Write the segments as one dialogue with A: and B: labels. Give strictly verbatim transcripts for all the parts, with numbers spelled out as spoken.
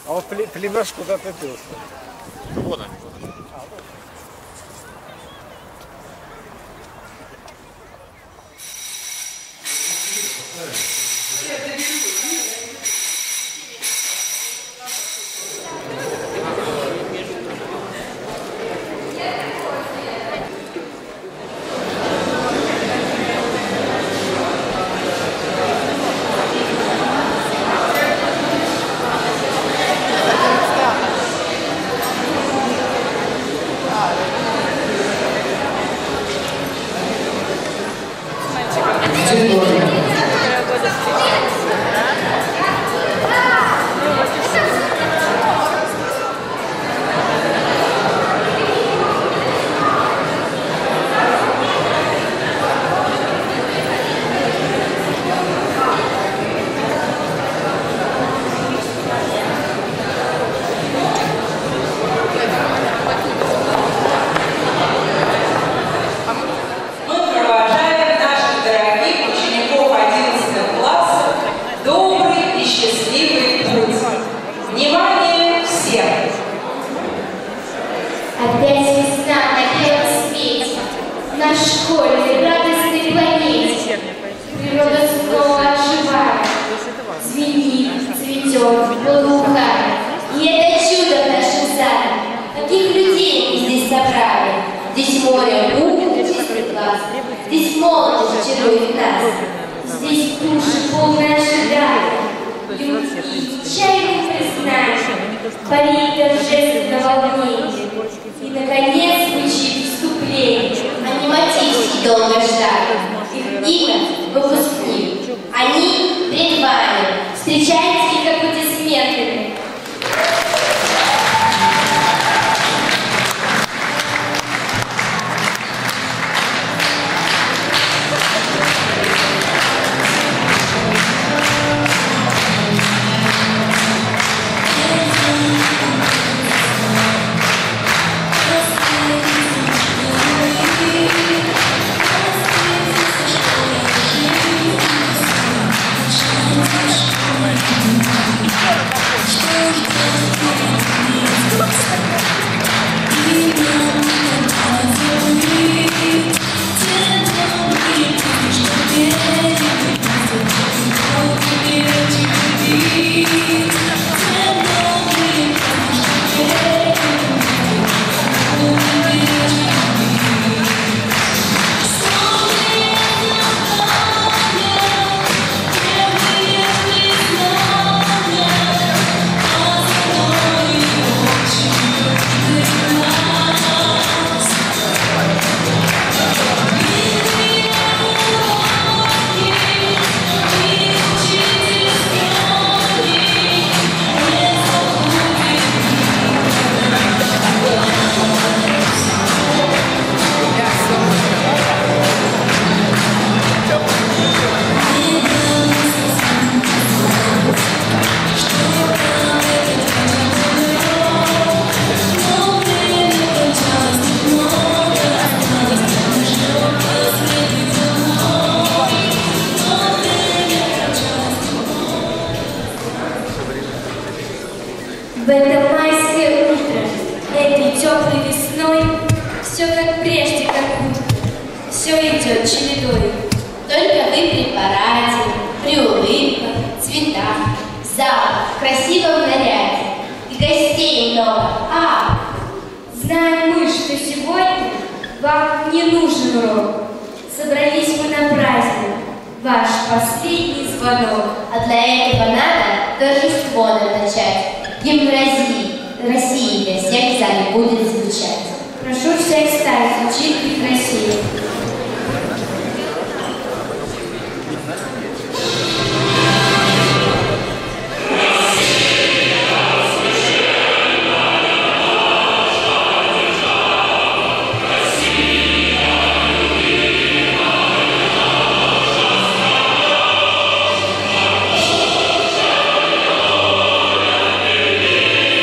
A: А вот племяш куда-то делся.
B: Вот они.
C: В это майское утро, этой теплой весной, все как прежде, как будто, все идет чередой.
D: Только вы при параде, при улыбках, цветах, залах, красивом наряде. И гостей много. А,
C: знаем мы, что сегодня вам не нужен урок. Собрались мы на праздник, ваш последний звонок.
D: А для этого надо торжество нам начать. Гимн России, России для всех в зале будет звучать.
C: Прошу всех встать, звучит и красиво.
E: Россия,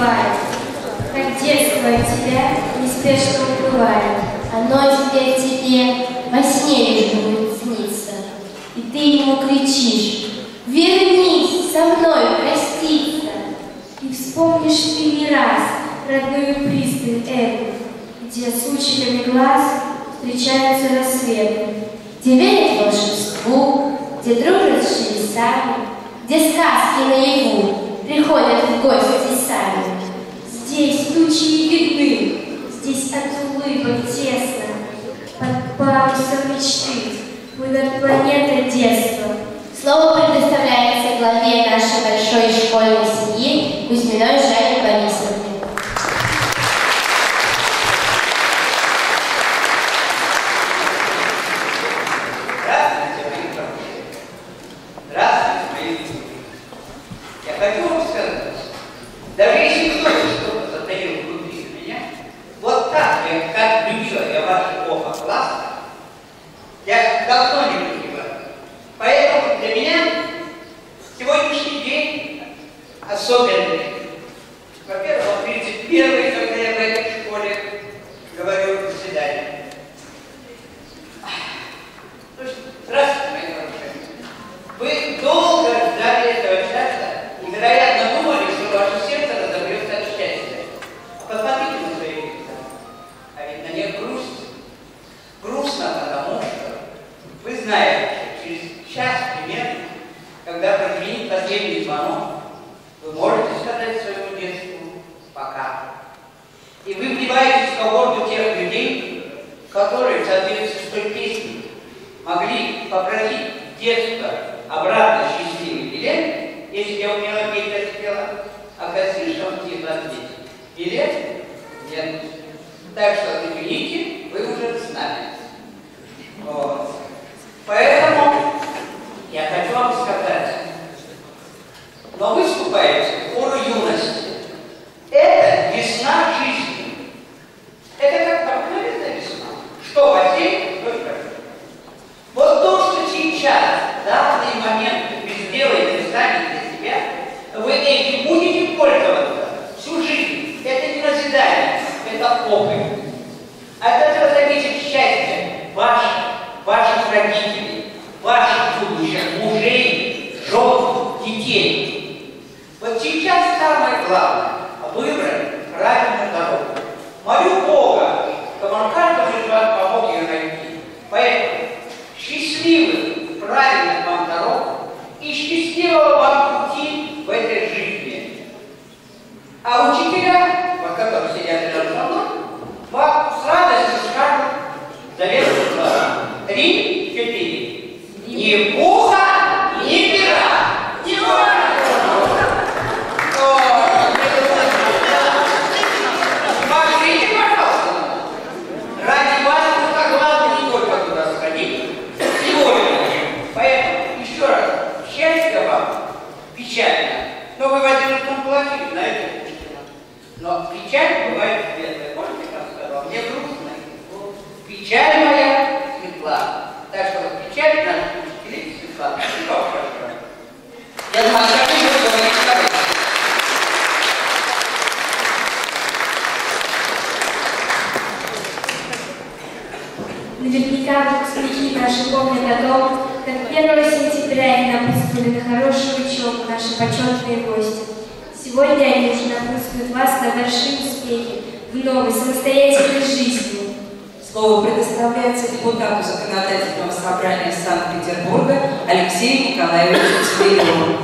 C: убивает. Как детство от тебя неспешно уплывает.
D: Оно теперь тебе во сне лишь будет сниться. И ты ему кричишь: вернись со мной проститься.
C: И вспомнишь ты не раз родную пристань эту, где с лучиками глаз встречаются рассветы,
D: где верят волшебству, где дружат с чудесами, где сказки наяву приходят в гости сами.
C: Здесь тучи не видны, здесь от улыбок тесно, под парусом мечты плывет планета детства.
D: Слово предоставляется главе нашей большой школьной семьи Кузьминой Жанне Борисовне.
B: Здравствуйте, мои хорошие. Здравствуйте, мои любимые. Я хочу вам сказать, даже если кто-то что-то затаил внутри меня, вот так, я, как любила я ваши оба класса, я давно не любила. Поэтому для меня сегодняшний день особенный. Во-первых, он тридцать первый, когда я в этой школе говорю заседание. Здравствуйте, мои хорошие. Вы долго ждали этого часа и, вероятно, думали, что ваше сердце разобьется от счастья. Посмотрите на свои лица. А ведь на них грусть. Грустно, потому что вы знаете, что через час примерно, когда прозвенит последний звонок, вы можете сказать своему детству «пока». И вы вливаетесь в когорту тех людей, которые в соответствии с той песней могли попросить детство обратно счастливый билет, если я умела петь это спела, а кассиршам тихо ответить. Билет? Нет. Так что, извините, вы уже с нами. Вот. Поэтому я хочу вам сказать, но вы вступаете в пору юности. Это весна жизни. Это как обыкновенная весна. Что посеять, то и пройдет. Вот то, что сейчас, в данный момент вы сделаете сами для себя, вы этим будете пользоваться всю жизнь. Это не назидание, это опыт. От этого зависит счастье ваше, ваших родителей, ваших будущих мужей, жен, детей. Вот сейчас самое главное – выбрать правильную дорогу. Молю Бога, чтобы Он каждому из вас помог ее найти. Поэтому счастливых, правильных вам дорог и счастливого вам пути в этой жизни. А учителя, вот которые сидят рядом со мной, вам с радостью скажут заветные слова. Три, четыре. Ни пуха, ни пера. Ни Смотрите, пожалуйста. Ради вас главное не только туда сходить сегодня. Поэтому еще раз, счастья вам, печально. Но вы в одиннадцатом классе, знаете, но печаль бывает светлая. Помните, как сказал? Мне грустно. Печаль моя светла. Так что печаль наших учителей светла. Я думаю, что вы будете говорить второй.
C: Наверняка выпускники наши помнят о том, как первого сентября они напутствовали на хорошую учебу наши почетные гости. Сегодня они уже напутствуют вас на большие успехи в новой самостоятельной жизни.
E: Слово предоставляется депутату Законодательного собрания Санкт-Петербурга Алексею Николаевичу Цвееву.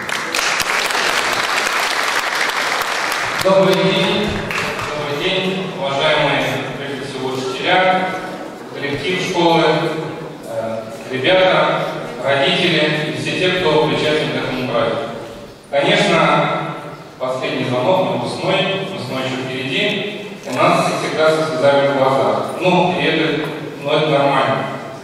F: Добрый день, добрый день, уважаемые прежде всего учителя, коллектив школы, э, ребята, родители и все те, кто причастен к этому празднику. Конечно, последний звонок, выпускной, выпускной еще впереди, у нас всегда со слезами в глазах. Ну, и это, ну, это нормально.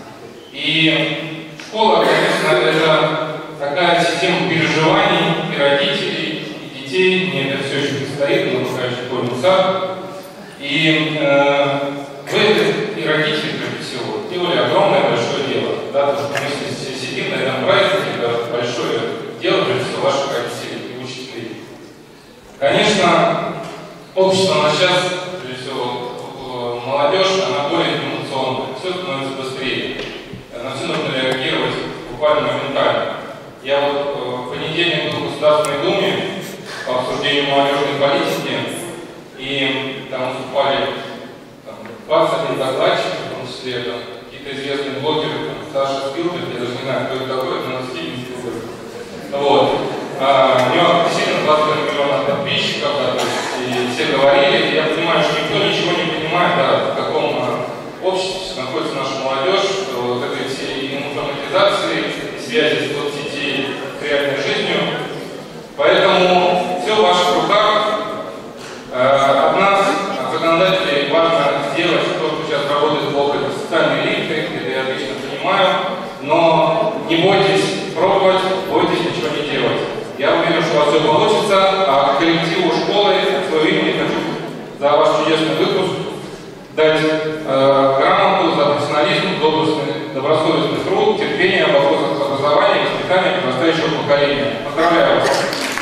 F: И школа, конечно, это такая система переживаний и родителей, и детей. Мне это все еще предстоит, но пока еще школьный сад. И э, вы, и родители, прежде всего, делали огромное большое дело. Да, то, что мы здесь сидим на этом празднике, это большое дело, прежде всего, ваших родителей и учителей. Конечно, общество на сейчас, прежде всего, молодежь, она более информационная, все становится быстрее. На все нужно реагировать буквально моментально. Я вот в понедельник был в Государственной Думе по обсуждению молодежной политики, и там выступали там, двадцать один докладчик, в том числе это какие-то известные блогеры, там, Саша Спилберг, я даже не знаю, кто это такой, это на Стивен Спилберг. Вот. А, у него действительно двадцать миллионов подписчиков, да, то есть, и все говорили, и я понимаю, что никто ничего не понимает, да, в каком а, обществе находится наша молодежь, что вот этой всей информатизации, связи с соцсетей с реальной жизнью. Поэтому все в ваших руках. От нас, от законодателей, важно сделать то, что сейчас работает плохо, это социальные лифты, это я отлично понимаю, но не бойтесь пробовать, бойтесь ничего не делать. Я уверен, что у вас все получится, а коллективу школы от своего имени хочу за ваш чудесный выпуск дать э, грамоту за профессионализм, добросовестный труд, терпение в вопросах образования и воспитания подрастающего поколения. Поздравляю вас!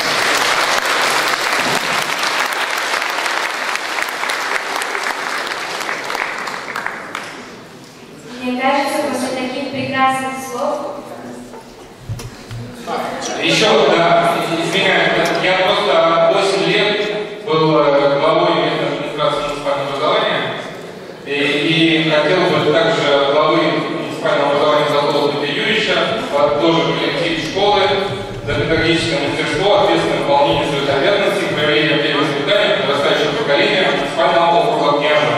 C: Мне кажется, после таких прекрасных слов...
F: Еще, да, извиняюсь, я просто восемь лет был главой местной администрации муниципального образования и, и хотел бы также главы муниципального образования Золотого Юрьевича, тоже коллектив школы, за педагогическое мастерство, ответственное выполнение своих обязанностей, проявление первого воспитания подрастающего поколения муниципального округа Княжа.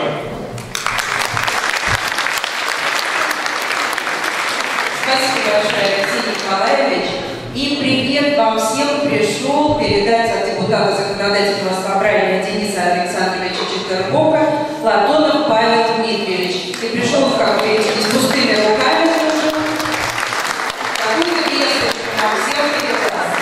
E: Спасибо большое, Алексей Николаевич. И привет вам всем пришел передать от депутата Законодательного собрания Дениса Александровича Четвербока Платонов Павел Дмитриевич. Ты пришел, как вы видите, с пустыми руками. Какую-то весточку нам всем передаст.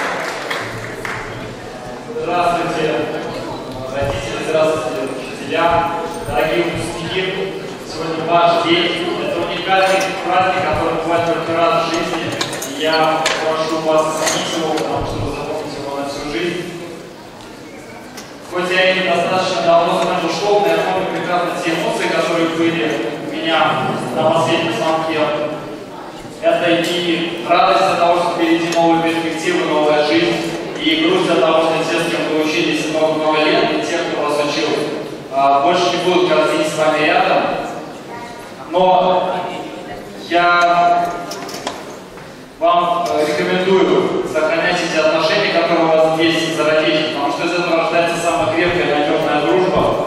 G: Здравствуйте, родители, здравствуйте, учителя, дорогие выпускники. Сегодня ваш день. Это уникальный праздник, который бывает только раз в жизни. И я прошу вас оценить его, потому что вы запомните его на всю жизнь. Хоть я и недостаточно давно захожу в школу, но я помню прекрасно те эмоции, которые были у меня на последнем звонке. Это и радость от того, что впереди новые перспективы, новая жизнь, и грусть от того, что те, с кем вы учились много-много лет, и те, кто вас учил, больше не будут картить с вами рядом. Но я вам рекомендую сохранять эти отношения, которые у вас здесь зародились, потому что из этого рождается самая крепкая и надежная дружба.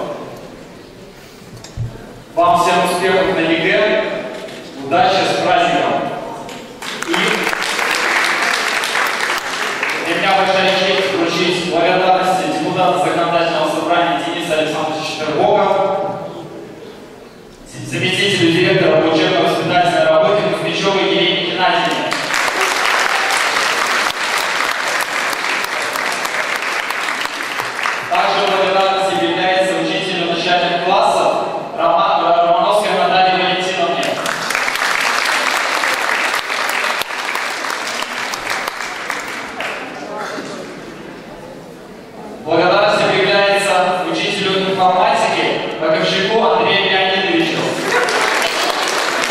G: Вам всем успехов на ЕГЭ, удачи, с праздником! И для меня большая честь вручить благодарности депутата Законодательного собрания Дениса Александровича Четвербока, заместителю директора по учебно-воспитательной работе Кузьмичевой Елене Геннадьевне. Также благодарность является учителю начальных классов Романовской Наталье Валентиновне. Благодарность является учителю информатики Боковщику Андрею Леонидовичу.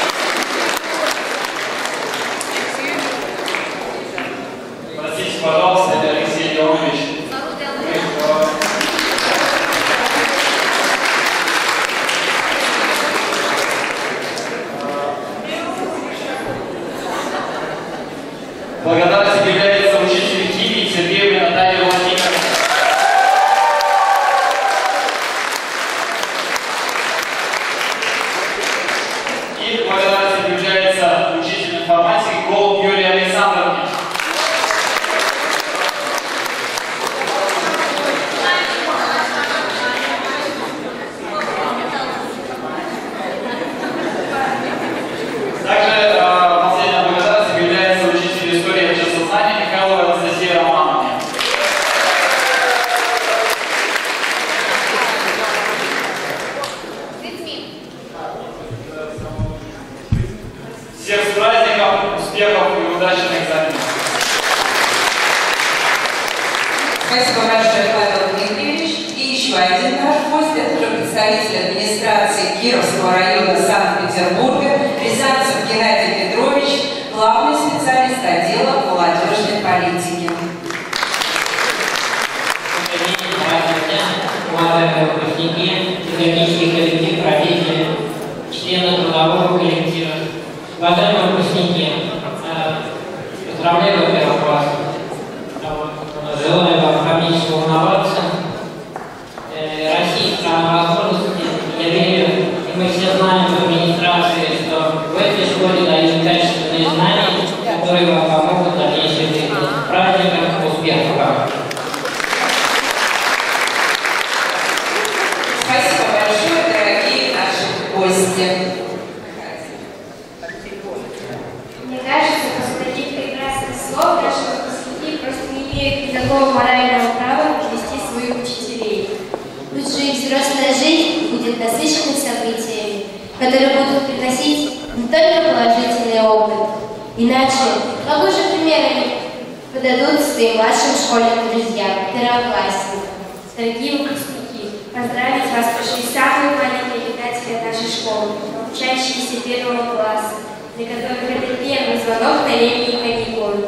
E: представитель администрации Кировского района Санкт-Петербурга Рязанцев Геннадий Петрович, главный специалист отдела молодежной политики.
H: Уважаемые выпускники, педагогический коллектив, родители, члены трудового коллектива. Уважаемые выпускники, поздравляю первого класса. Желаю вам harmonично волноваться. Россия страна возможностей. Я верю, и мы все знаем в администрации, что в этой школе дают качественные знания, которые вам помогут в дальнейшей жизни. С праздником, успехов вам!
E: Спасибо большое, дорогие наши гости.
C: Мне кажется, после таких прекрасных слов наши выпускники просто не имеют никакого морального права вести своих учителей.
D: Пусть же их взрослая жизнь будет насыщенной событиями, которые будут приносить не только положительный опыт. Иначе, какой же пример они подадут своим младшим школьным друзьям, первоклассникам?
C: Дорогие выпускники, поздравить вас пришли самые маленькие обитатели нашей школы, учащиеся первого класса, для которых это первый звонок на летние каникулы.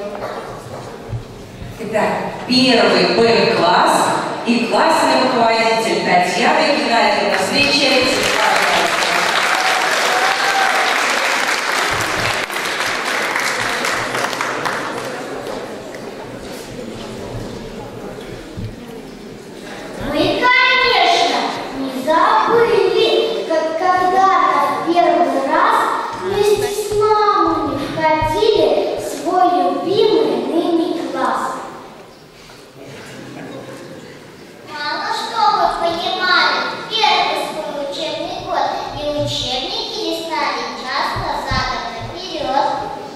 E: Итак, первый Б-класс и классный руководитель Татьяна Геннадьевна. Встречайте, пожалуйста.
I: Мы, конечно, не забыли, как когда-то в первый раз вместе с мамами входили в свой любимый ныне класс. Мало что вы понимали, первый свой учебный год и учебники листали часто задом наперед.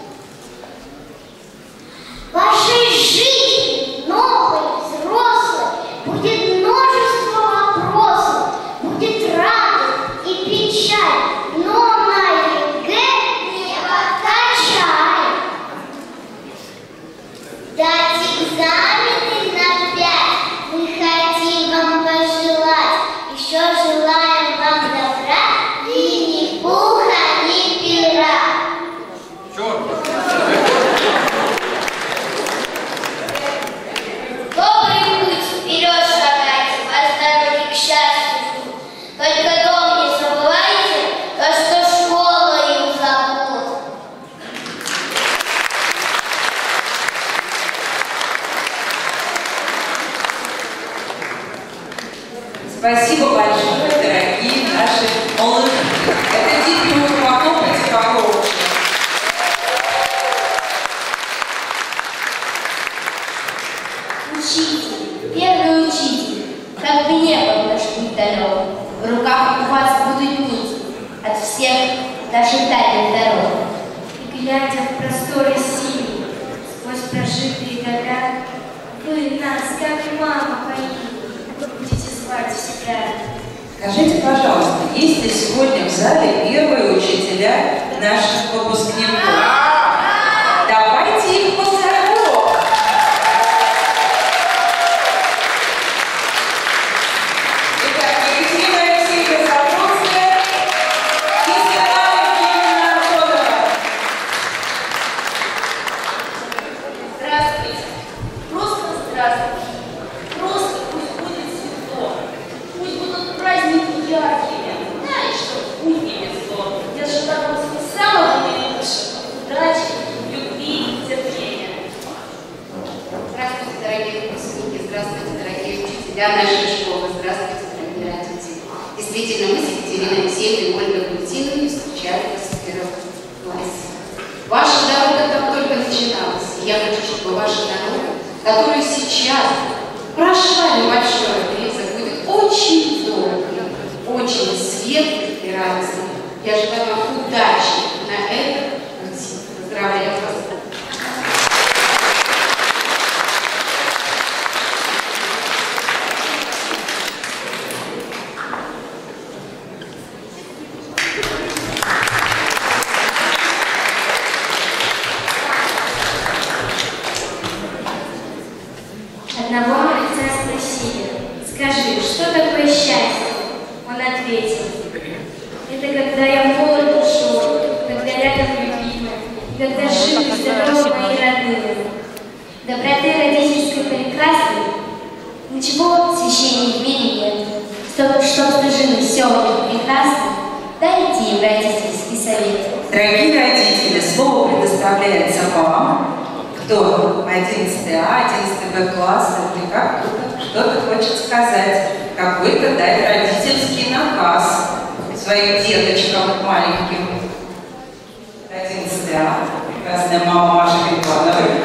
I: В вашей жизни новой, взрослой, будет множество вопросов, будет радость и печаль, но на ЕГЭ не подкачай. Дать экзамены на пять, мы хотим вам пожелать, еще желаем вам добра и ни пуха, ни пера. Добрый путь вперед шагайте, по здоровью к счастью. Только дом не забывайте, то что школа им забудет.
E: Спасибо большое, дорогие наши молодцы. Это дебют, похлопайте погромче.
D: Учитель, первый учитель, как бы не был наш путь далек, в руках у вас будут нити от всех наших дальних дорог.
C: И глядя в просторы синие, сквозь прожитые года, вы нас, как мама, поймите, будете звать всегда.
E: Скажите, пожалуйста, есть ли сегодня в зале первые учителя наших выпускников? Давайте их позовем. Итак, Екатерина Алексеевна Забродская и Светлана Евгеньевна Антонова.
J: Здравствуйте. Просто здравствуйте. Просто пусть будет светло. Пусть будут праздники яркими. Знаешь, что путь не везло. Я желаю вам всего самого наилучшего. Удачи, любви, терпения.
K: Здравствуйте, дорогие выпускники. Здравствуйте, дорогие учителя нашей школы. Здравствуйте, дорогие родители. Действительно, мы с Екатериной Алексеевной и Ольгой Гультиновой встречали вас в первом классе. Ваша дорога там только начиналась. И я хочу, чтобы ваша дорога, которая сейчас прошла небольшой отрезок, будет очень долгой, очень светлой и радостной. Я желаю вам удачи на этом пути. Поздравляю вас.
C: Одного мальца спросили: скажи, что такое счастье? Он он ответил: это когда я молод душой, когда рядом любимый, когда живы и здоровы мои родные.
D: Доброты родительской прекрасной ничего священнее в мире нет. Чтобы, чтобы жены все прекрасно, дайте им родительский совет.
E: Дорогие родители, слово предоставляется вам. Кто? одиннадцатый А, одиннадцатый Б класс, или как кто-то что-то хочет сказать. Какой-то дать родительский наказ своим деточкам маленьким. одиннадцатый А, прекрасная мама Маша Грибановой.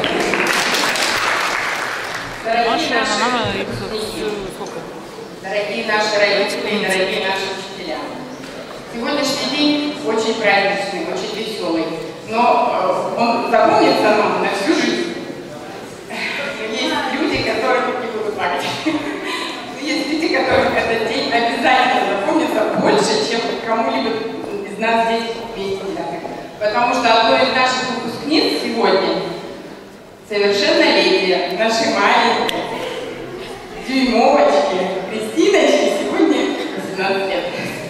B: Дорогие наши, дорогие наши родители и дорогие наши учителя. Сегодняшний день очень праздничный, очень веселый, но он запомнится нам на всю жизнь. Есть люди, которые не будут плакать. Есть люди, которым этот день обязательно запомнится больше, чем кому-либо из нас здесь вместе взятых. Потому что одной из наших выпускниц сегодня совершеннолетие нашей маленькой дюймовочки Кристиночки сегодня восемнадцать лет.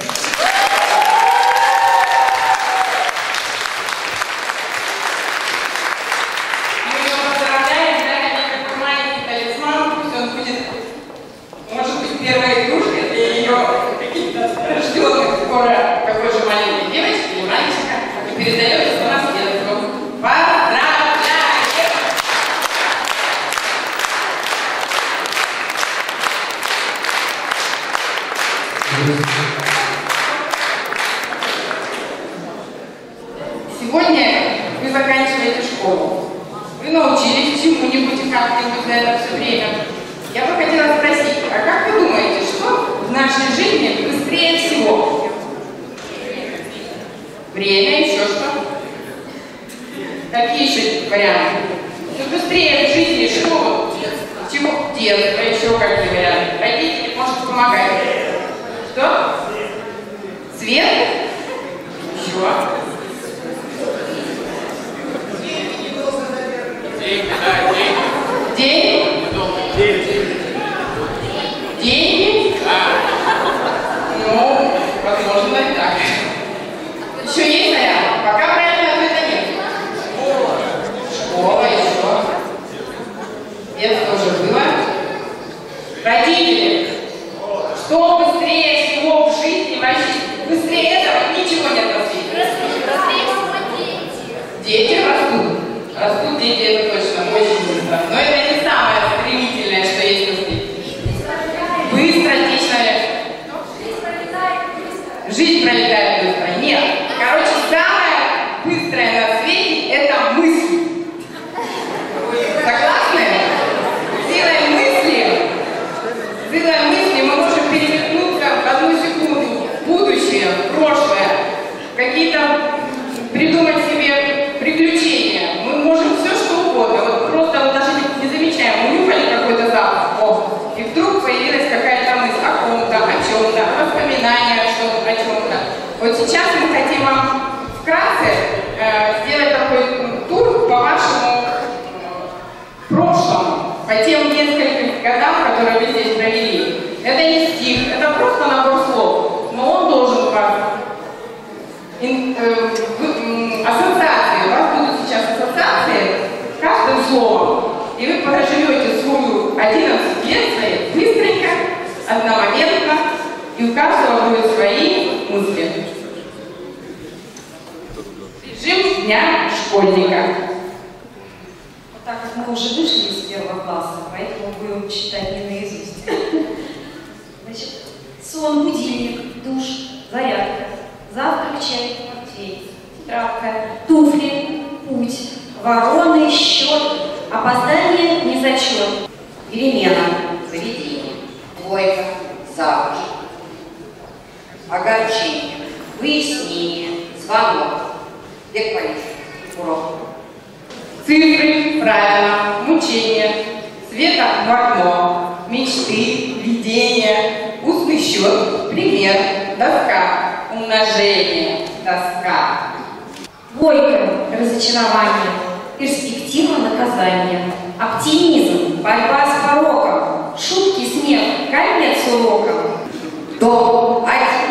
B: Мы ее поздравляем, да, как маленький талисман, пусть он будет, может быть, первой игрушкой для ее каких-то рожденных скоро такой же маленькой девочки или мальчика, и передается по наследству. Поздравляем! Сегодня вы заканчиваете школу. Вы научились чему-нибудь и как-нибудь за это все время. Я бы хотела спросить, а как вы думаете, что в нашей жизни быстрее всего? Время, еще что? Какие еще варианты? Ну, быстрее в жизни что? Чего? Детство, еще какие варианты? Родители, может, помогать. Что? Свет? Еще?
F: Деньги, да, деньги.
B: Деньги?
F: Деньги.
B: Деньги?
F: Да.
B: Ну, возможно, и так. Еще есть вариант? Пока правильно ответа нет. Школа. Школа еще. Это тоже было. Родители. Что быстрее всего в жизни вообще? Быстрее этого ничего нет на свете. Дети растут. Растут дети, это точно, очень быстро. Но это не самое стремительное, что есть на свете. Быстро, отлично. Жизнь пролетает быстро. Нет. Короче, самое быстрое на свете – это мысли. Согласны? Силой мысли, силой мысли мы можем переметнуться в одну секунду в будущее, в прошлое, какие-то придумать себе приключения. Мы можем все, что угодно. Вот просто вот даже не замечаем, унюхали какой-то запах, о, и вдруг появилась какая-то мысль о ком-то, о чем-то, воспоминания о чем-то. Вот сейчас мы хотим вам вкратце э, сделать такой тур по вашему прошлому, по тем нескольким годам, которые вы здесь провели. Это не стих, это просто набор слов, но он должен вас ин, э, в, ассоциации, у вас будут сейчас ассоциации каждым словом, и вы проживете свою одиннадцать лет своих быстренько, одномоментно, и у каждого будут свои мысли. Режим дня школьника.
E: Так как мы уже вышли из первого класса, поэтому будем читать не наизусть. Значит, сон, будильник, душ, зарядка, завтрак, чай, портфель, тетрадка, туфли, путь, вороны, счет, опоздание, незачет, перемена, заведение,
K: Двойка, замуж, огорчение, выяснение, звонок, бег урок.
B: Цифры, правила, мучения, света в окно, мечты, видения, устный счет, пример, доска, умножение, доска.
E: двойка, разочарование, перспектива наказания, оптимизм, борьба с пороком, шутки, смех, конец урока.
K: Дом, один.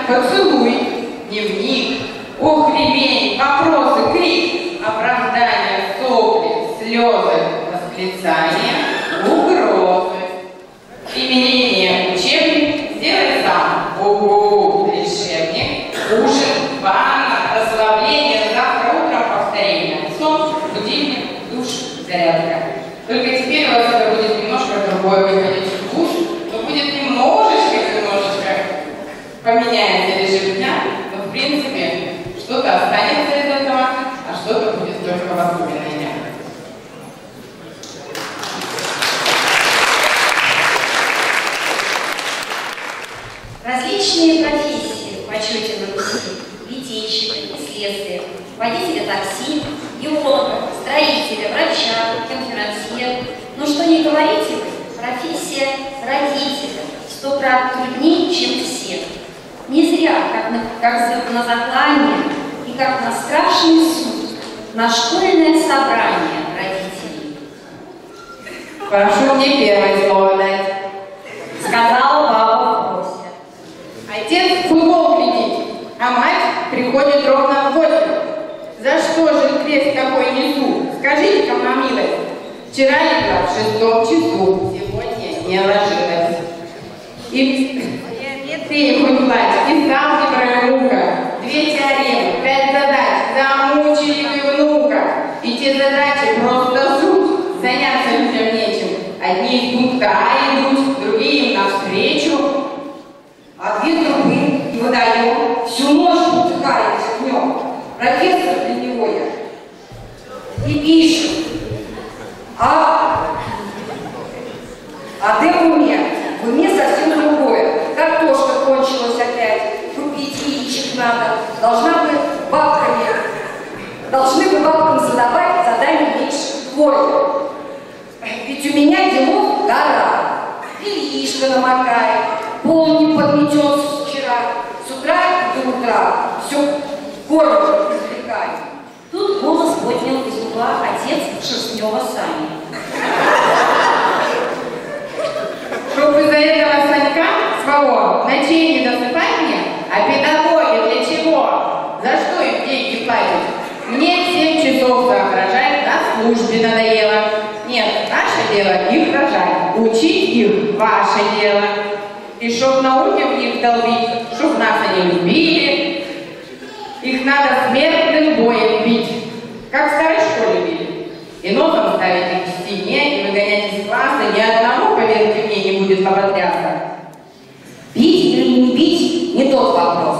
E: поцелуй, дневник, ох, ремень, вопросы, крик, оправдания, сопли, слезы, восклицания, угрозы. Применение учебник сделай сам. Ого, решебник, ужин, ванна, расслабление, завтра утром повторение. Сон, будильник, душ, зарядка. Только теперь у вас это будет немножко другое. Вы ходите в душ, но будет немножечко, немножечко поменяется режим дня, но в принципе что-то останется из этого, а что-то будет только воспоминания.
L: Различные профессии в почете на Руси: литейщик, слесарь, водителя такси, геолога, строителя, врача, конферансьер. Но что не говорите вы, профессия родителя сто крат труднее, чем все. Не зря, как на, как на заклание и как на страшный суд, на школьное собрание родителей.
E: Прошу мне первое слово дать.
L: Сказала баба в вопросе.
E: Отец в футбол глядит, а мать приходит ровно в восемь. За что же крест такой несу? Скажите-ка, мамилась. Вчера легла в шестом часу, сегодня не ложилась. И ты хоть плачь, и сам не прорывука. Две теоремы, пять задач, замучили вы внука. И те задачи просто суть, заняться людям нечем. Одни из пункта А идут, другие им навстречу.
M: А две трубы и водоем всю ночь утыкались в нем. Профессор для него я. И пишет. А, а ты в уме? В уме совсем другое. Картошка кончилась опять. Купить яичек надо. Должна бы бабками, должны бы бабкам задавать задание меньше вдвое. Ведь у меня делов гора. Яичко намокает. Пол не подметен с вчера. С утра до утра все горло извлекает.
L: Тут голос поднял из угла отец Шерстнева Сани.
E: Чтобы из-за этого Санька своего ночей не досыпать мне, а педагоги для чего? За что им деньги платят? Мне семь часов соображать на службе надоело. Нет, наше дело их рожать, учить их ваше дело. И чтоб науки в них долбить, чтоб нас они любили, их надо смертным боем бить, как в старой школе били. И носом ставить их к стене и выгонять из класса, ни одному, поверьте мне, не будет поботряса.
M: Бить или не бить – не тот вопрос.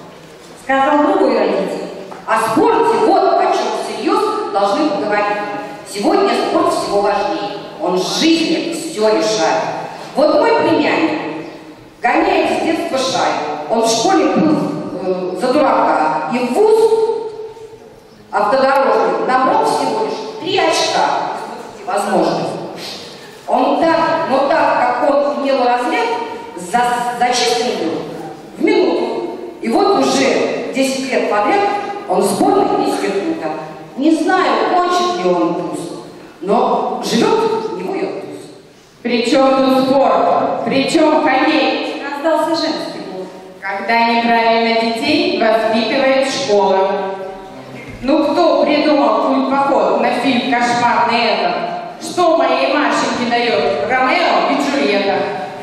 M: Сказал другой родитель. О спорте вот о чем всерьез должны поговорить. Сегодня спорт всего важнее. Он в жизни все решает. Вот мой племянник гоняет с детства шайбу. Он в школе был э, за дурака. И в вуз автодорожный набрал всего лишь три очка. Возможно. Он так, но так, как он имел разряд, за, зачислен был в минуту. И вот уже десять лет подряд он в сборной института. Не знаю, кончит ли он вуз, но живет не мой вуз.
E: Причем тут спорт, причем хоккей.
L: Раздался женский голос.
E: Когда неправильно детей воспитывает школа. Ну кто придумал культ-поход на фильм «Кошмарный этот»? Что моей Машеньке дает Ромео и Джульетта?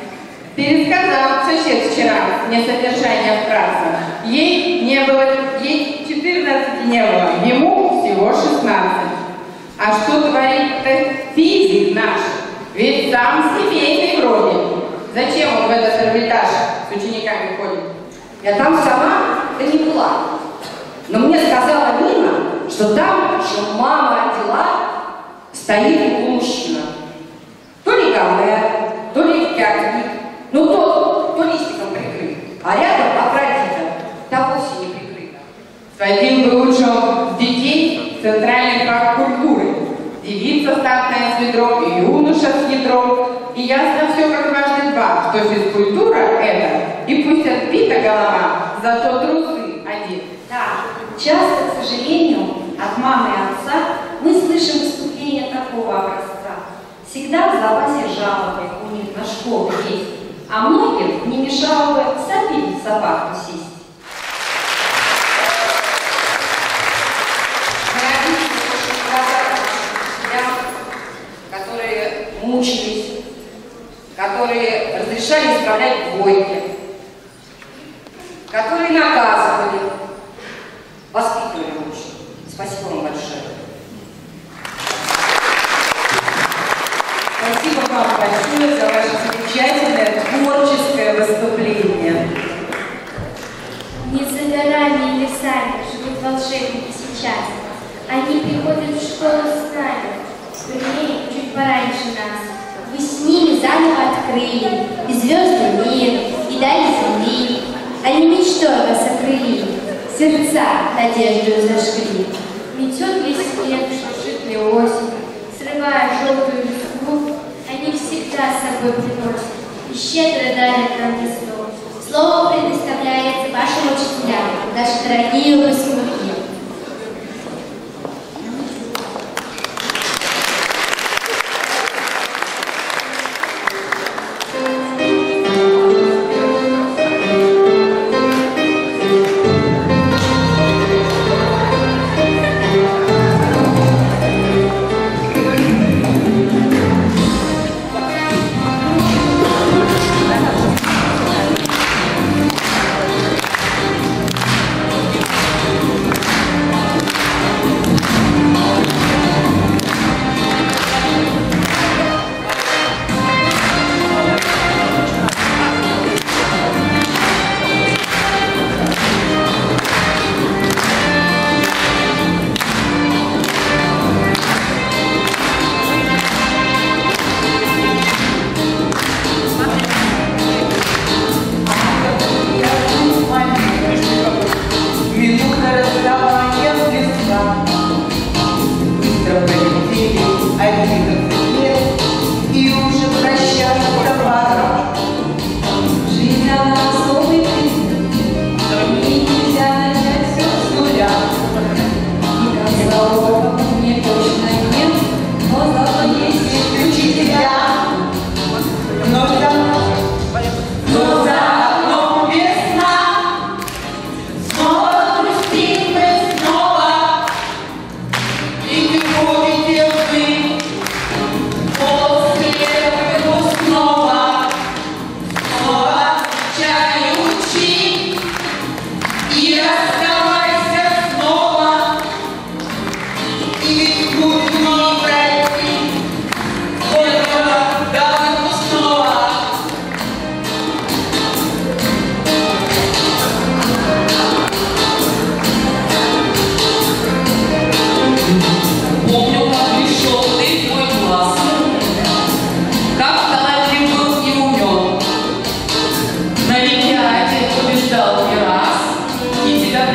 E: Пересказал сосед вчера мне содержание вкратце. Ей не было, ей четырнадцати не было, ему всего шестнадцать. А что творит-то физик наш? Ведь сам семейный вроде. Зачем он в этот Эрмитаж с учениками ходит?
M: Я там сама да не была. Но мне сказала Нина, что там, что мама родила, стоит мужчина. То ли говне, то ли кятник, ну тот, то листиком прикрыт, а рядом опродита, да вовсе не прикрыта.
E: Сводил бы лучше он детей в центральный парк культуры. Девица статная с ведром и юноша с ядром. И ясно все как дважды два, что физкультура это, и пусть отбита голова, зато трусы один.
L: Да, часто, к сожалению, от мамы и отца мы слышим выступления такого образца. Всегда в запасе жалобы у них на школу есть, а многим не мешало бы самим в собаку сесть.
M: которые наказывали, воспитывали лучше. Спасибо вам большое.
E: Спасибо вам большое за ваше замечательное творческое выступление.
C: Не за горами и лесами живут волшебники сейчас. Они приходят в школу с нами, вернее, чуть пораньше нас.
D: Вы с ними заново открыли и звезды мира, и дали земли. Они мечтой вас окрыли, сердца надеждою зажгли.
C: Метет весь снег, шуршит ли осень, срывая желтую листву, они всегда с собой приносят и щедро дарят нам весну.
D: Слово предоставляется вашим учителям, наши дорогие выпускники.
E: Тебя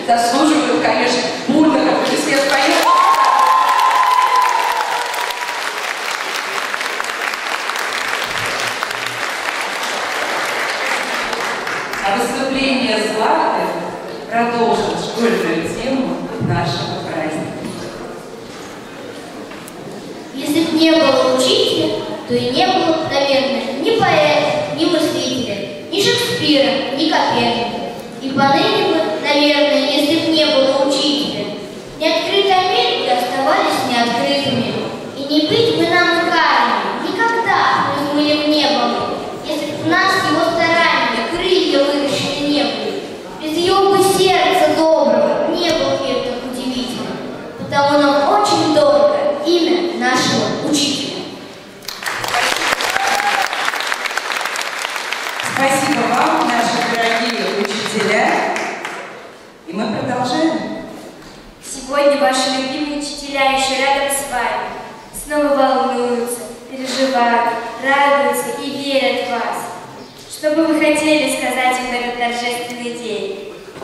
E: заслуживают, конечно, бурных аплодисментов. А выступление Златы продолжит школьную тему нашего праздника.
I: Если бы не было учителя, то и не было бы, наверное, ни поэта, ни мыслителя, ни Шекспира, ни Коперника. И поныне бы, наверное, если бы не было учителя, неоткрытые Америки оставались неоткрытыми. И не быть бы нам карами, никогда мы были в небо, если бы в нас его старания крылья выращены не были. Без его бы сердца доброго не был мир так удивительным. Потому нам очень дорого имя нашего учителя.
E: Спасибо вам, наши дорогие учителя. И мы продолжаем.
C: Сегодня ваши любимые учителя еще рядом с вами. Снова волнуются, переживают, радуются и верят в вас. Что бы вы хотели сказать им в этот торжественный день?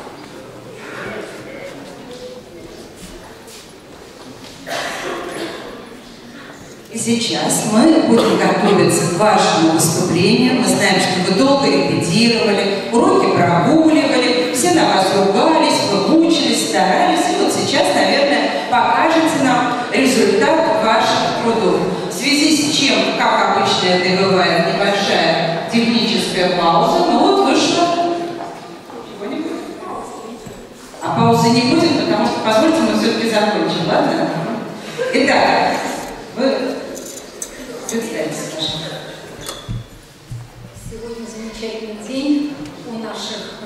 E: И сейчас мы будем готовиться к вашему выступлению. Мы знаем, что вы долго репетировали, уроки прогуливали, все на вас ругались, вы мучились, старались. И вот сейчас, наверное, покажете нам результат ваших трудов. В связи с чем, как обычно это и бывает, небольшая техническая пауза. Ну вот вышло. А паузы не будет, потому что, позвольте, мы все-таки закончим, ладно? Итак, вы представьтесь, пожалуйста.
N: Сегодня замечательный день у наших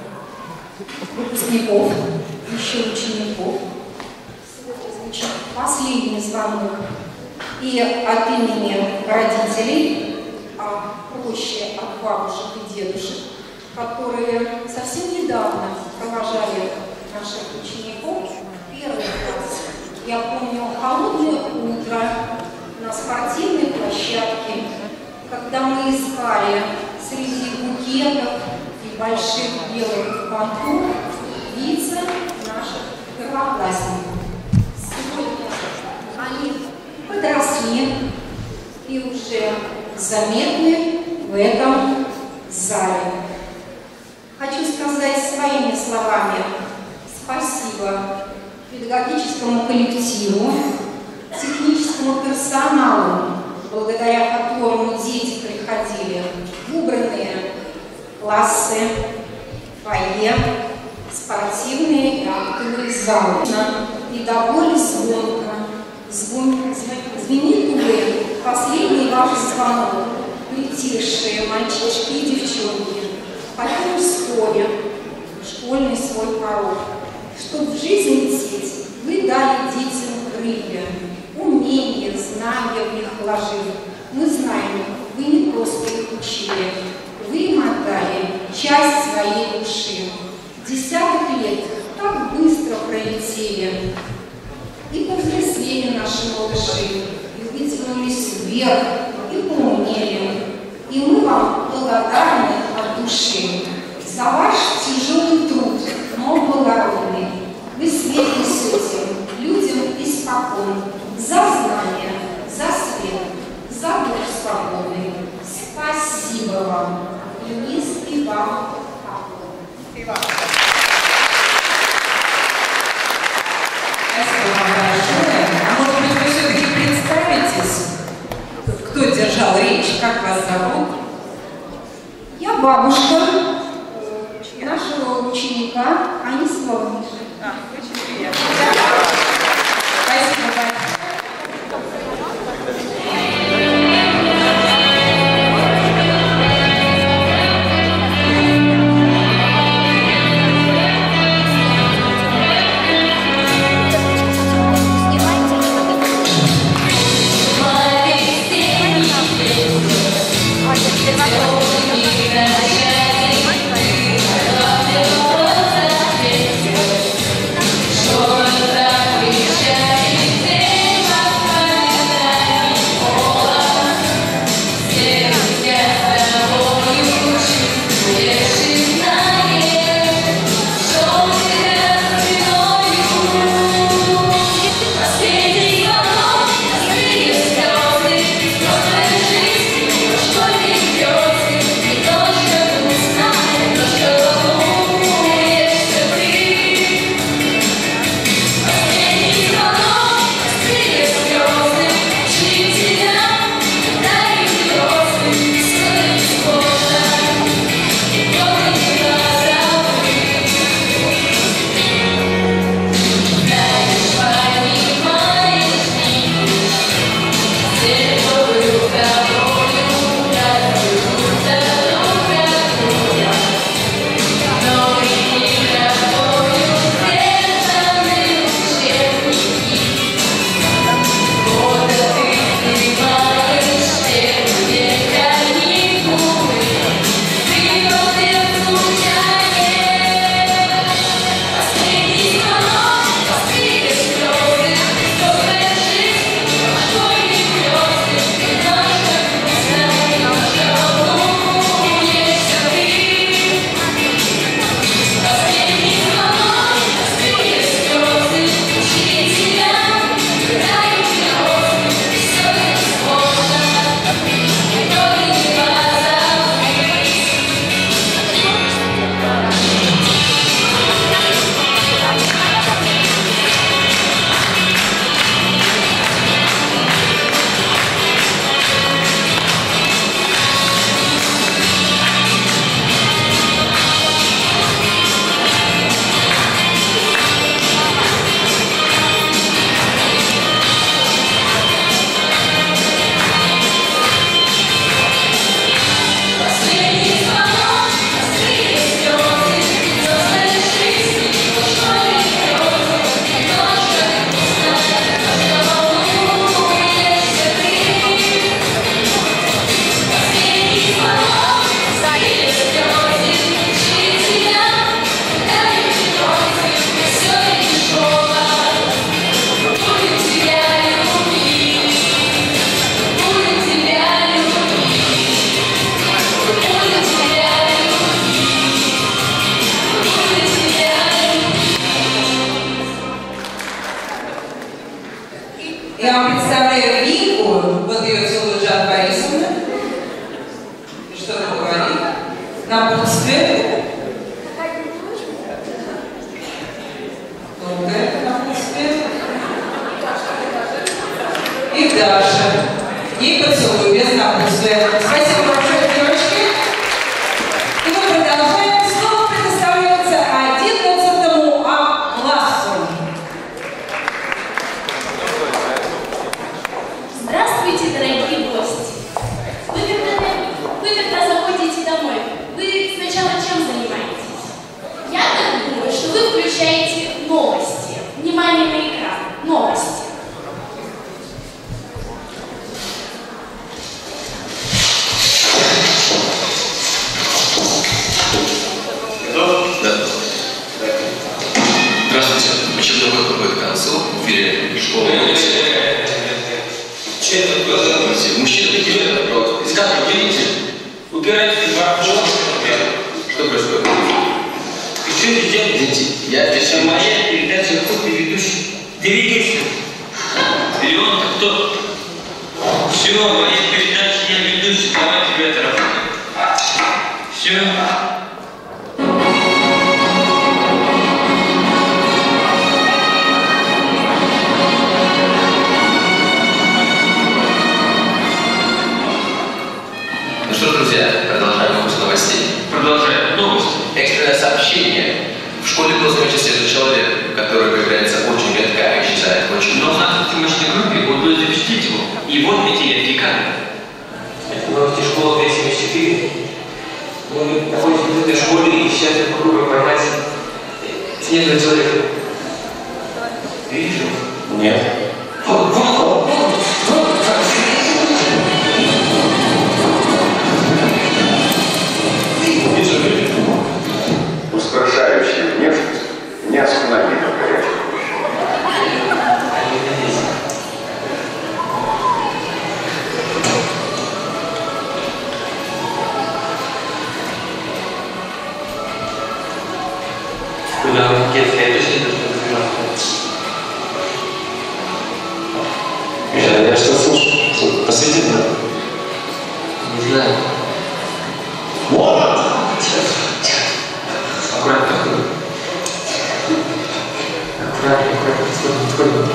N: выпускников, еще учеников. Сегодня звучит последний звонок. И от имени родителей, а проще от бабушек и дедушек, которые совсем недавно провожали наших учеников в первый класс. Я помню холодное утро на спортивной площадке, когда мы искали среди букетов и больших белых бантов лица наших первоклассников. Сегодня они подросли и уже заметны в этом зале. Хочу сказать своими словами спасибо педагогическому коллективу, техническому персоналу, благодаря которому дети приходили в убранные классы, фойе, спортивные и актовые залы. И до боли звонко звенит, увы, последний ваш звонок, притихшие мальчишки и девчонки, покинув вскоре школьный свой порог. Чтобы в жизнь лететь, вы дали детям крылья, умения, знания в них вложили. Мы знаем, вы не просто их учили, вы им отдали часть своей души. Десяток лет так быстро пролетели, и повзрослели наши малыши, и вытянулись вверх, и поумнели. И мы вам благодарны от души за ваш тяжелый труд, но благородный. Вы свет несете людям испокон, за знания, за свет, за дух свободный. Спасибо вам, и низкий вам поклон.
E: Спасибо вам большое. А может быть, вы все-таки представитесь, кто держал речь, как вас зовут?
N: Я бабушка нашего ученика Анисова.
E: А, очень приятно. Спасибо большое.
I: Спасибо.
E: Я вам представляю Вику, вот ее целует Жанна Борисовна. И что она говорит? Напутствие. Долгое напутствие. И Даша. И поцелуй без напутствия. Спасибо большое, девочки. И мы продолжаем. Слово предоставляется одиннадцатому А классу.
J: Здравствуйте, дорогие гости! Вы когда, вы когда заходите домой, вы сначала чем занимаетесь? Я так думаю, что вы включаете новости. Внимание на экран. Новости.
O: Да. Здравствуйте. Учебный год подходит к концу. В эфире школы. Че это такое? Мужчины такие, как вы видите? Убирайте барху. Что происходит? Ты что здесь делаете? Я здесь. Это моя передача «Ход ведущий». Двигайся. Или он-то кто? Все, моя передача, я ведущий. Давайте, ребята, работаем. Все. Ну что, друзья, продолжаем выпуск новостей. Продолжаем новости. Экстренное сообщение. В школе космический свежий человек, который появляется очень редко, а исчезает очень много. Но у нас в тематичной группе удалось запустить его. И вот эти редкие камеры. Это новости школы двести семьдесят четыре. Мы находимся в этой школе и сейчас я попробую поймать снежного человека. Ты видишь его? Нет. Вот, вот, вот, вот.
P: Устрашающая внешность не остановила горячую.
O: Куда вы детская, я точно не знаю, что
P: Я что слушаю? Посвети, да?
O: Не знаю.
P: Вот!
O: Аккуратно, аккуратно. Аккуратно, аккуратно, аккуратно,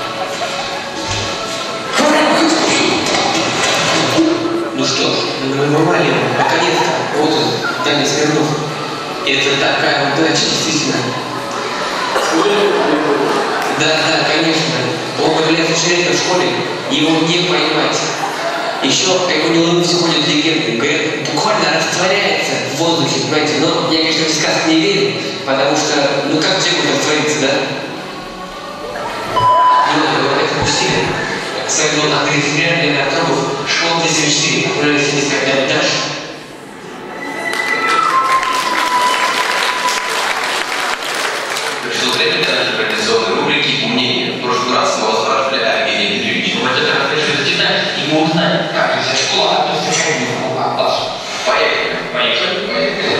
O: аккуратно. Ну что, мы нормально, наконец-то. Вот он, Даня Смирнов. И это такая удача, действительно. Да, да, конечно. Он появляется шерифом в школе, его не поймать. Еще о его неулыбности ходят легенды. Говорят, буквально растворяется в воздухе, понимаете. Но я, конечно, в сказки не верю, потому что, ну как человек может раствориться, да? Ну, это пустили. Кстати, он открыт взгляд для Артемов, школа двести семьдесят четыре, отправились вниз, когда дальше. Пришло время для нашей традиционной рубрики «Умнение». В прошлый раз мы вас спрашивали о Евгении Петровиче. Вот это раз решили читать, и мы узнаем, как же школа относится к этому классу. Поехали. Поехали. Поехали.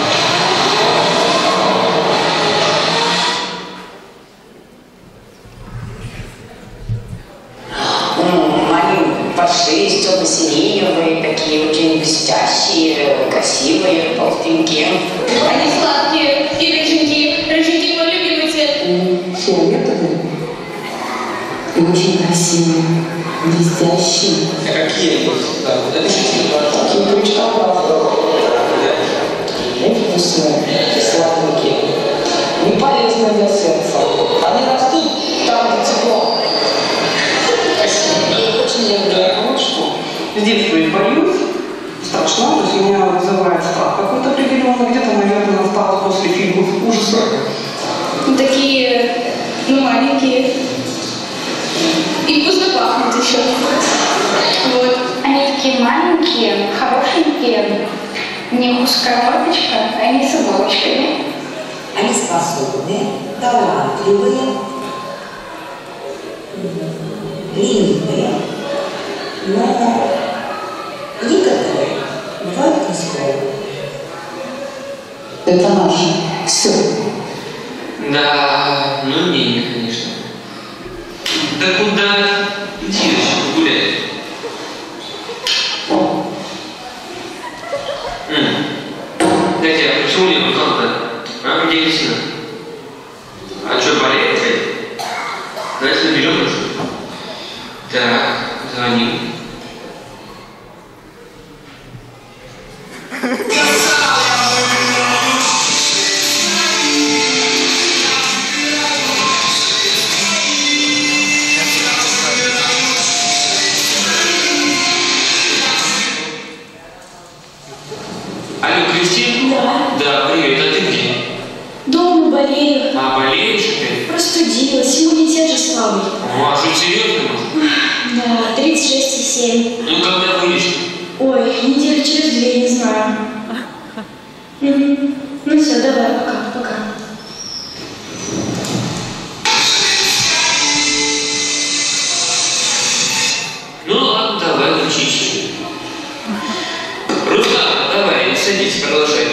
Q: Они под шесть, темно-сиреневые, такие очень блестящие, красивые, толстенькие.
J: Они сладкие и рыженькие. Рыженький мой любимый цвет.
Q: Фиолетовые и очень красивые, блестящие.
O: А какие они? Да, напишите.
Q: Такие крючковатые. Такие вкусные, сладенькие. Не полезны для сердца. Они растут там, где тепло. Я очень люблю ручку. С детства их боюсь. Страшно, то есть у меня вызывает страх какой-то определенный. Где-то, наверное, осталось после фильмов ужаса.
J: Ну, такие, ну, маленькие. И вкусно пахнут еще. Вот.
R: Они такие маленькие, хорошенькие. У них узкая мордочка, а они с иголочками.
S: Они способны, талантливые, ленивые, но некоторые бывают рисковые.
Q: Это наше. Все.
O: Да, ну не, конечно. Да куда?
T: семь.
O: Ну, когда выйдешь?
T: Ой, недели через две, не знаю. Угу. Ну все, давай, пока, пока.
O: Ну ладно, давай, учись. Руслан, давай, садись, продолжай.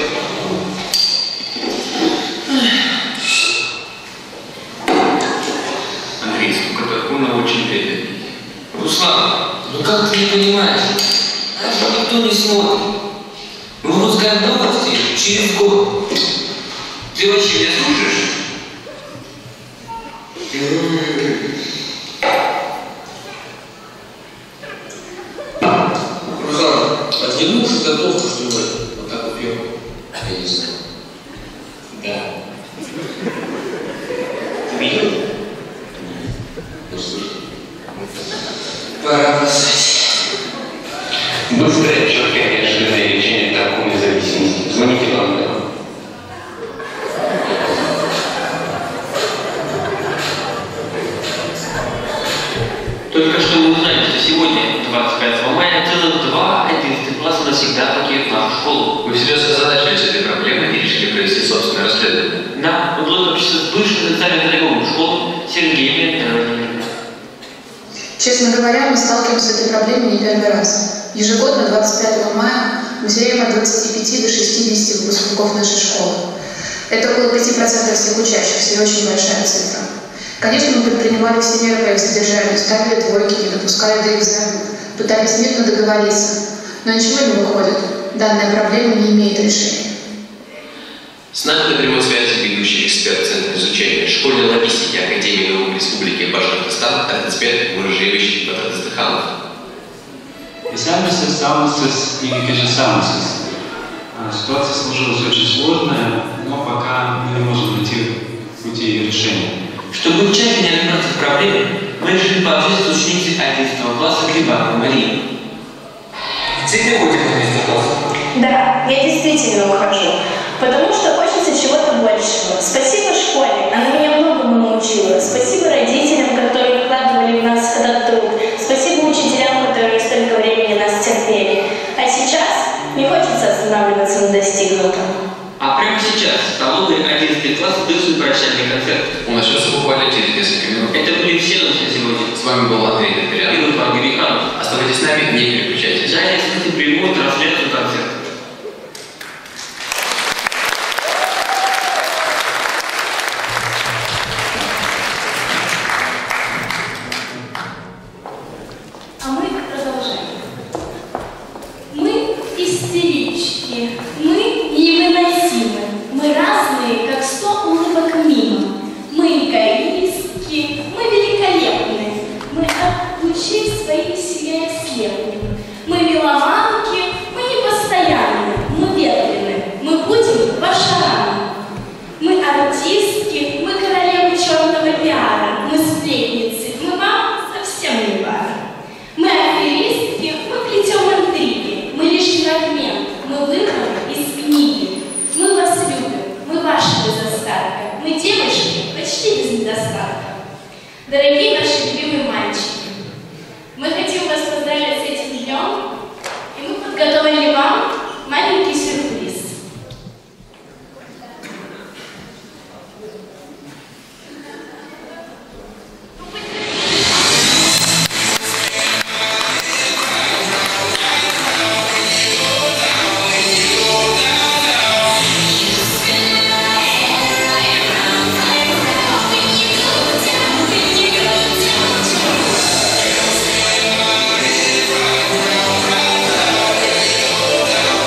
O: Андрей, сколько такого на очень бедный. Руслан, ну как ты не понимаешь? Нас же никто не смотрит. Мы выпускаем новости через год. Ты вообще меня слушаешь? Руслан, а тебе муж готовку, что ли? Вот так вот пьем? Я не знаю. Да. Ты видел? Ну слушай. Пора бросать. Быстрое, четкое, неожиданное решение такой независимости. Звоните вам, да? Только что мы узнали, что сегодня, двадцать пятого мая, целых два одиннадцатых класса навсегда покинут нашу школу. Вы всерьез озадачились этой проблемой и решили провести собственное расследование? Да, удло общества с бывшим социальным педагогом школы Сергеем Ментовым.
U: Честно говоря, мы сталкиваемся с этой проблемой не первый раз. Ежегодно, двадцать пятого мая, мы теряем от двадцати пяти до шестидесяти выпускников нашей школы. Это около пяти процентов всех учащихся, и очень большая цифра. Конечно, мы предпринимали все меры по их содержанию, ставили двойки, не допускали до экзаменов, пытались мирно договориться. Но ничего не выходит. Данная проблема не имеет решения.
O: С нами на прямой связи ведущий эксперт Центра изучения школьной логистики Академии наук Республики Башкортостан Ардисбек Муржевич Батардыстыханов.
V: Специальность самосыз и микросамосыз. Ситуация сложилась очень сложная, но пока мы не можем найти пути ее решения.
O: Чтобы тщательно разбираться в проблеме, мы решили пообщаться с ученицей одиннадцатого класса Грибановой Марией. Ты не уходишь в одиннадцатый класс?
T: Да, я действительно ухожу, потому что хочется чего-то большего. Спасибо школе, она меня многому научила. Спасибо родителям, которые вкладывали в нас этот труд. Спасибо учителям, которые столько времени нас терпели. А сейчас не хочется останавливаться на достигнутом.
O: А прямо сейчас в столовой одиннадцатый класс дышит прощальный концерт. Он начнется буквально через несколько минут. Это были все новости сегодня. С вами был Андрей Наперян и Руслан Грибанов. Оставайтесь с нами, не переключайтесь. Далее смотрите прямую трансляцию концерта.
J: А мы продолжаем. Мы истерички, мы невыносимы, мы разные, как сто улыбок мимо. Мы эгоистки, мы великолепны, мы от лучей своих себя слепны. Мы меломанки, мы непостоянны, мы ветрены, мы будем башарами. Мы артистки, мы королевы черного пиара, мы сплетницы, мы вам совсем не пара. Мы аферистки, мы плетем интриги, мы лишь фрагмент, мы выбраны из книги. Мы вас любим, мы ваша безостатка, мы девушки почти без недостатка. Дорогие наши любимые мальчики, мы хотим вас поздравить с этим днем, и мы подготовили вам маленький сюрприз.
I: Thank you.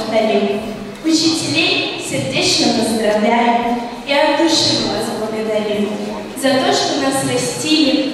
T: повторим. Учителей сердечно поздравляем и от души вас благодарим за то, что нас растили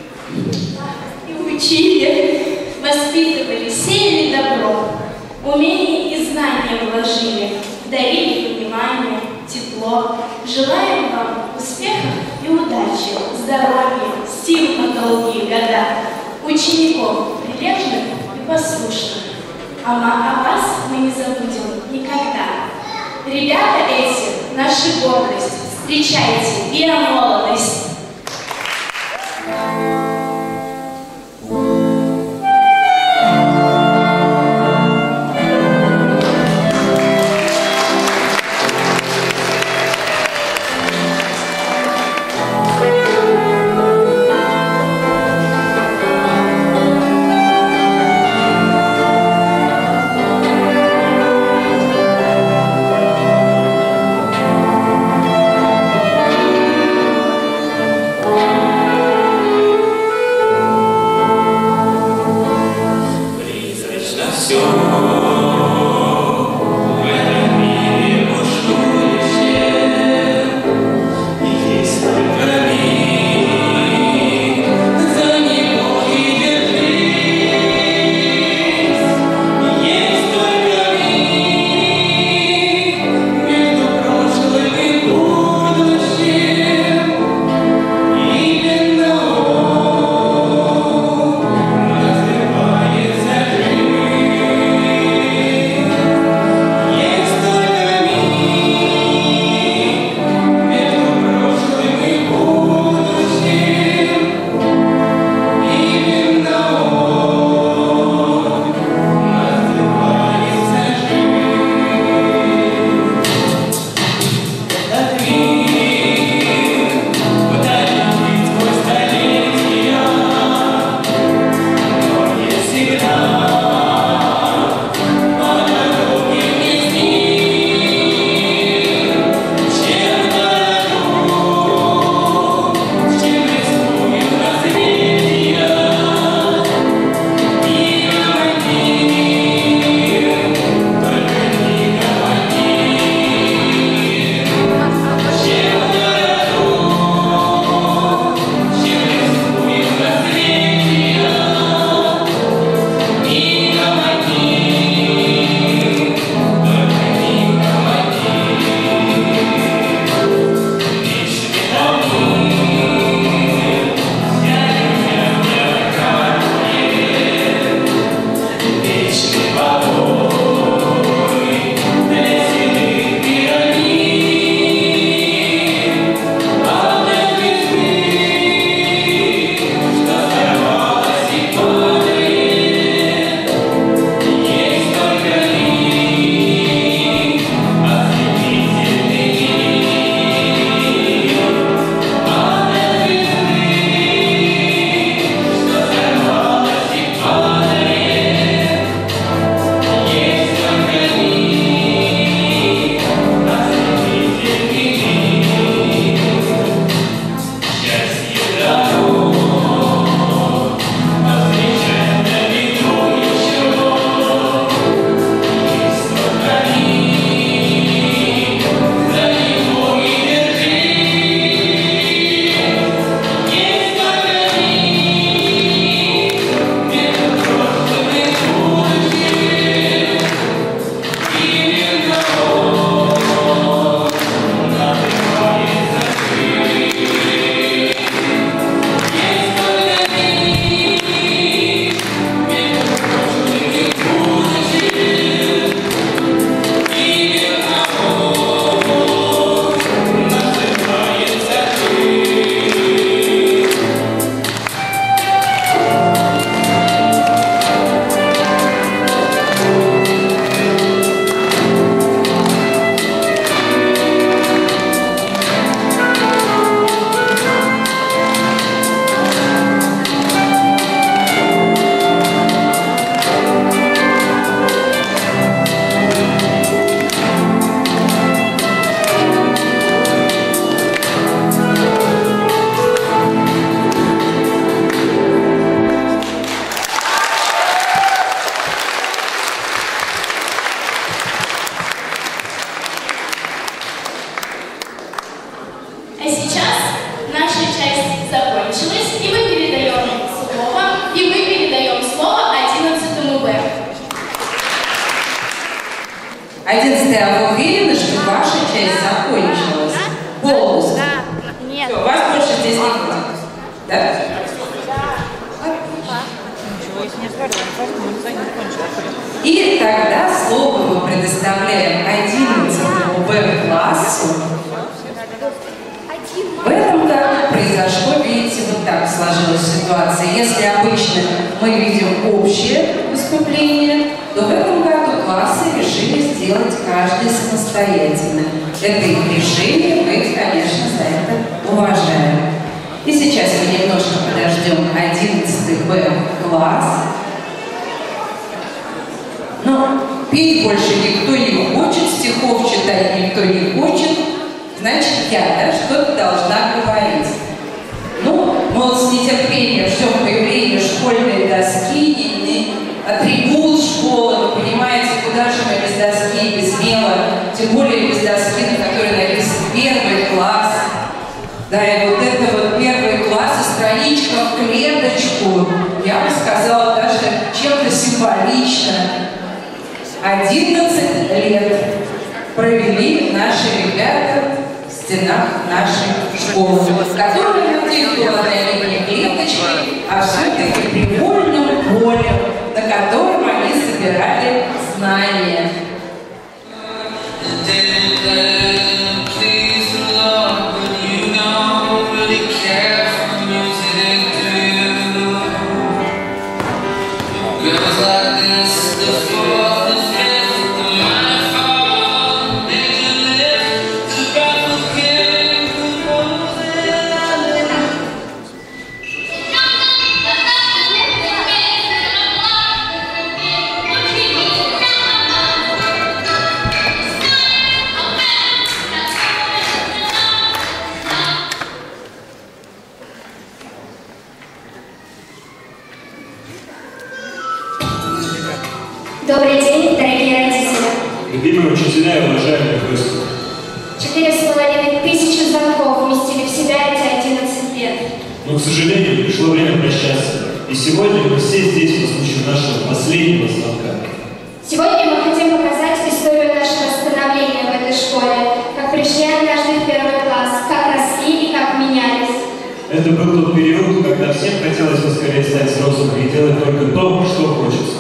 T: и учили, воспитывали, сеяли добро, умения и знания вложили, дарили внимание, тепло. Желаем вам успехов и удачи, здоровья, сил на долгие года, учеников прилежных и послушных. А, а вас мы не забудем никогда. Ребята эти — наша гордость. Встречайте, биомолодость.
I: Thank you.
E: а вы уверены, что ваша часть закончилась? Полностью?
C: Нет.
E: Все, вас больше здесь не будет. Да? И тогда слово мы предоставляем одиннадцатому Б-классу. В этом году произошло, видите, вот так сложилась ситуация. Если обычно мы видим общее выступление, то в этом году классы решили сделать каждый самостоятельно. Это их решение, мы, конечно, за это уважаем. И сейчас мы немножко подождем одиннадцатый Б-класс. Но петь больше никто не хочет, стихов читать никто не хочет. Значит, я, да, что-то должна говорить. Ну, мол, с нетерпением ждем появления школьной доски и атрибут школы. Вы понимаете, куда же мы без доски, без мела, тем более без доски, на которой написан первый класс. Да, и вот это вот первый класс и страничка в клеточку, я бы сказала, даже чем-то символично. одиннадцать лет провели наши ребята в стенах нашей школы, которая внутри была не клеточкой, а все-таки прямоугольным полем, на котором они собирали знания.
C: Добрый день, дорогие родители.
A: Любимые учителя и уважаемые гости.
C: Четыре с половиной тысячи звонков вместили в себя эти одиннадцать лет.
A: Но, к сожалению, пришло время прощаться. И сегодня мы все здесь по случаю нашего последнего звонка.
C: Сегодня мы хотим показать историю нашего становления в этой школе, как пришли однажды в первый класс, как росли и как менялись.
A: Это был тот период, когда всем хотелось поскорее стать взрослым и делать только то, что хочется.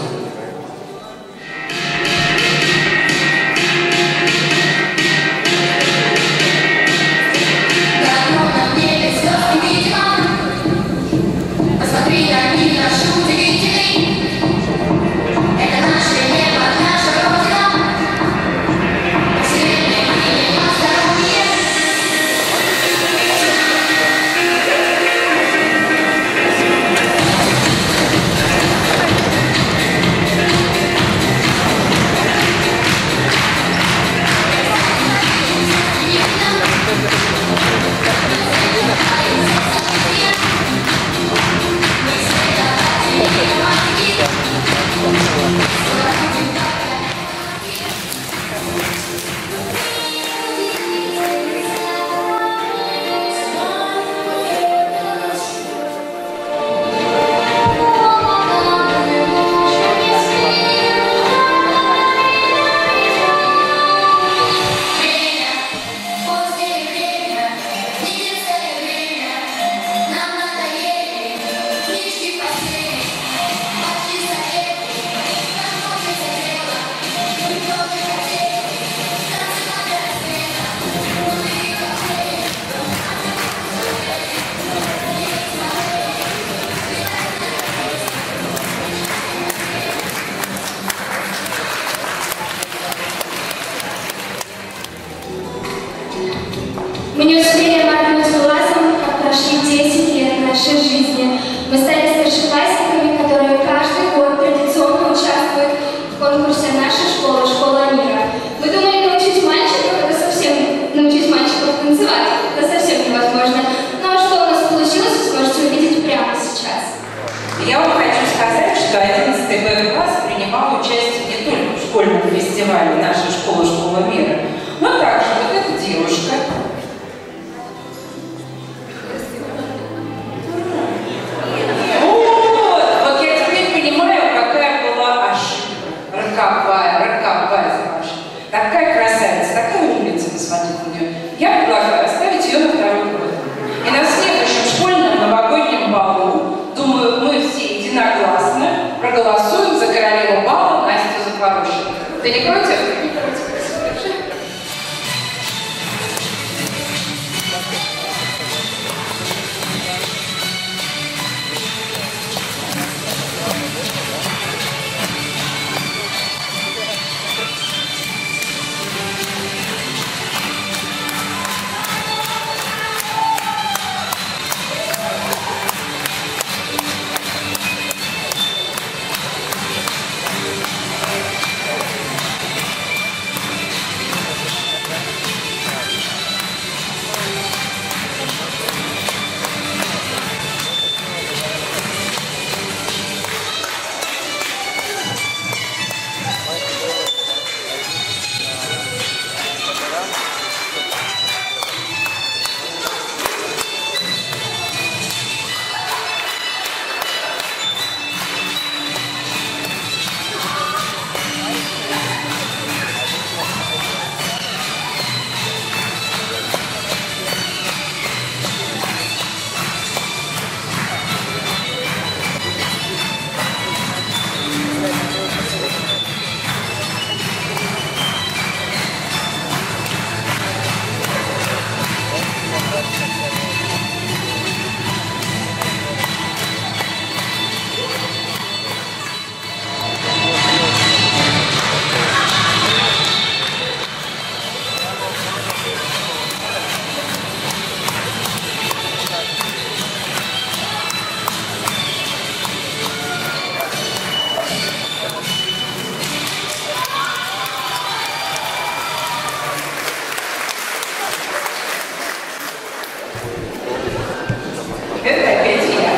C: Мы не успели моргнуть глазом, как прошли десять лет нашей жизни. Мы стали старшеклассниками, которые каждый год традиционно участвуют в конкурсе «Наша школа, школа мира». Мы думали научить мальчиков, это совсем научить мальчиков танцевать, это совсем невозможно. Ну а что у нас получилось, вы сможете увидеть прямо сейчас.
E: Я вам хочу сказать, что одиннадцатый Б-класс принимал участие не только в школьном фестивале «Наша школа, школа мира», но также вот эта девушка. Вот, вот я теперь понимаю, какая была ошибка. Роковая, роковая ваша. Такая красивая. Не против? Не против. Спасибо большое. Это опять я.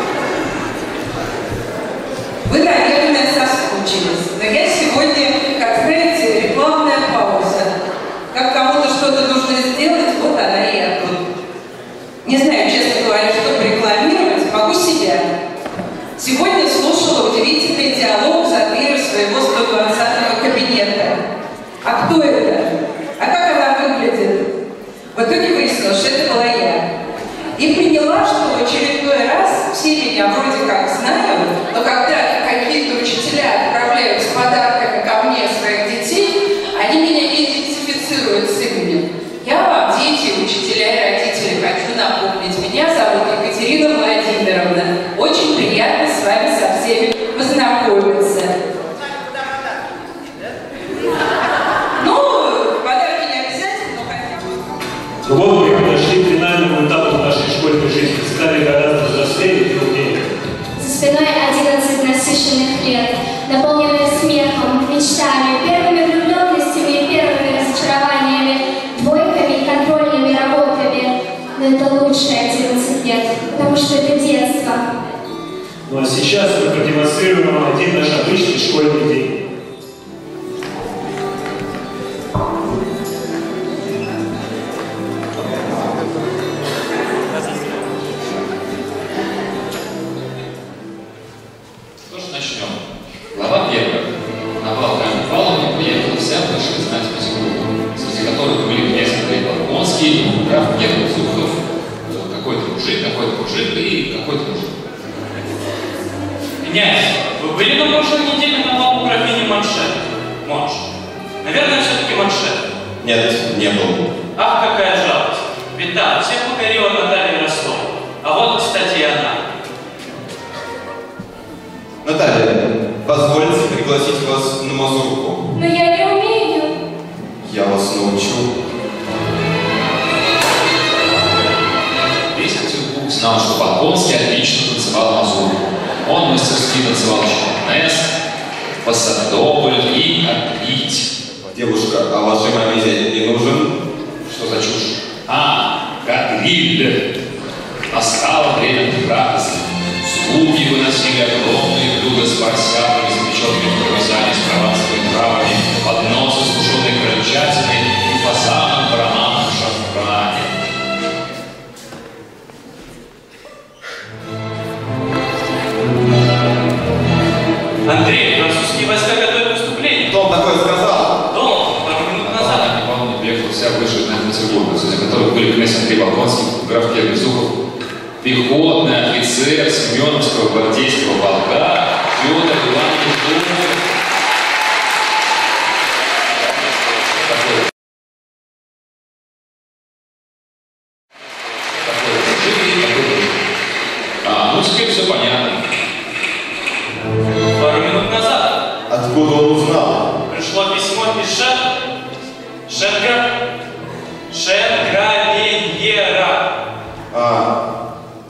E: Вы, наверное, соскучились. Но я сегодня, как знаете, рекламная пауза. Как кому-то что-то нужно сделать, вот она и я тут. Не знаю, честно говоря, что порекламировать, могу себя. Сегодня слушала удивительный диалог за дверью своего сто двадцатого кабинета. А кто это? А как она выглядит? В итоге выяснилось, что это была я. И поняла, что в очередной раз все меня вроде как знают, но когда какие-то учителя отправляют с подарками ко мне своих детей, они меня идентифицируют с именем. Я вам, дети, учителя и родители, хочу напомнить. Меня зовут Екатерина Владимировна. Очень приятно с вами со всеми познакомиться. Ну, подарки не обязательно, но хотя бы.
A: Вот мы подошли к финальному этапу нашей школьной жизни, стали гораздо взрослее и труднее.
C: За спиной одиннадцать насыщенных лет, наполненных смехом, мечтами, первыми влюбленностями и первыми разочарованиями, двойками и контрольными работами. Но это лучшие одиннадцать лет, потому что это детство.
A: Ну а сейчас мы продемонстрируем вам один наш обычный школьный день.
G: Начнем. Глава первая. На бал Ганны Павловны приехала вся высшая знать Петербурга, среди которых были князь Андрей Болконский, граф Герман Зухов, какой-то мужик, какой-то мужик и какой-то мужик.
H: Князь, вы были на прошлой неделе на балу графини Маншет? Монш. Наверное, все-таки Маншет.
P: Нет, не был.
H: Ах, какая жалость. Ведь там всех покорила Наталья Ростова. А вот, кстати, и она.
P: Наталья, позвольте пригласить вас на мазурку.
C: Но я не умею.
P: Я вас научу.
G: Весь Петербург знал, что Болконский отлично танцевал мазурку. Он мастерски танцевал чемпионес, пассадобль и отлить.
P: Девушка, а вашей маме зять не нужен?
G: Что за чушь? А, кадриль. Настало время трапезы. Слуги выносили огромные блюда с поросятами, запеченными в пармезане с прованскими травами, подносы с тушеной крольчатиной и фасаном в ароматном шафране.
H: Андрей, французские войска готовят выступление.
P: Кто такое сказал?
H: Дом, пару минут назад.
G: Анна Павловна приехала вся высшая знать Петербурга, среди которых были князь Андрей Болконский, граф Герман Зухов, пехотный офицер Семеновского гвардейского полка Федор Иванович Зухов.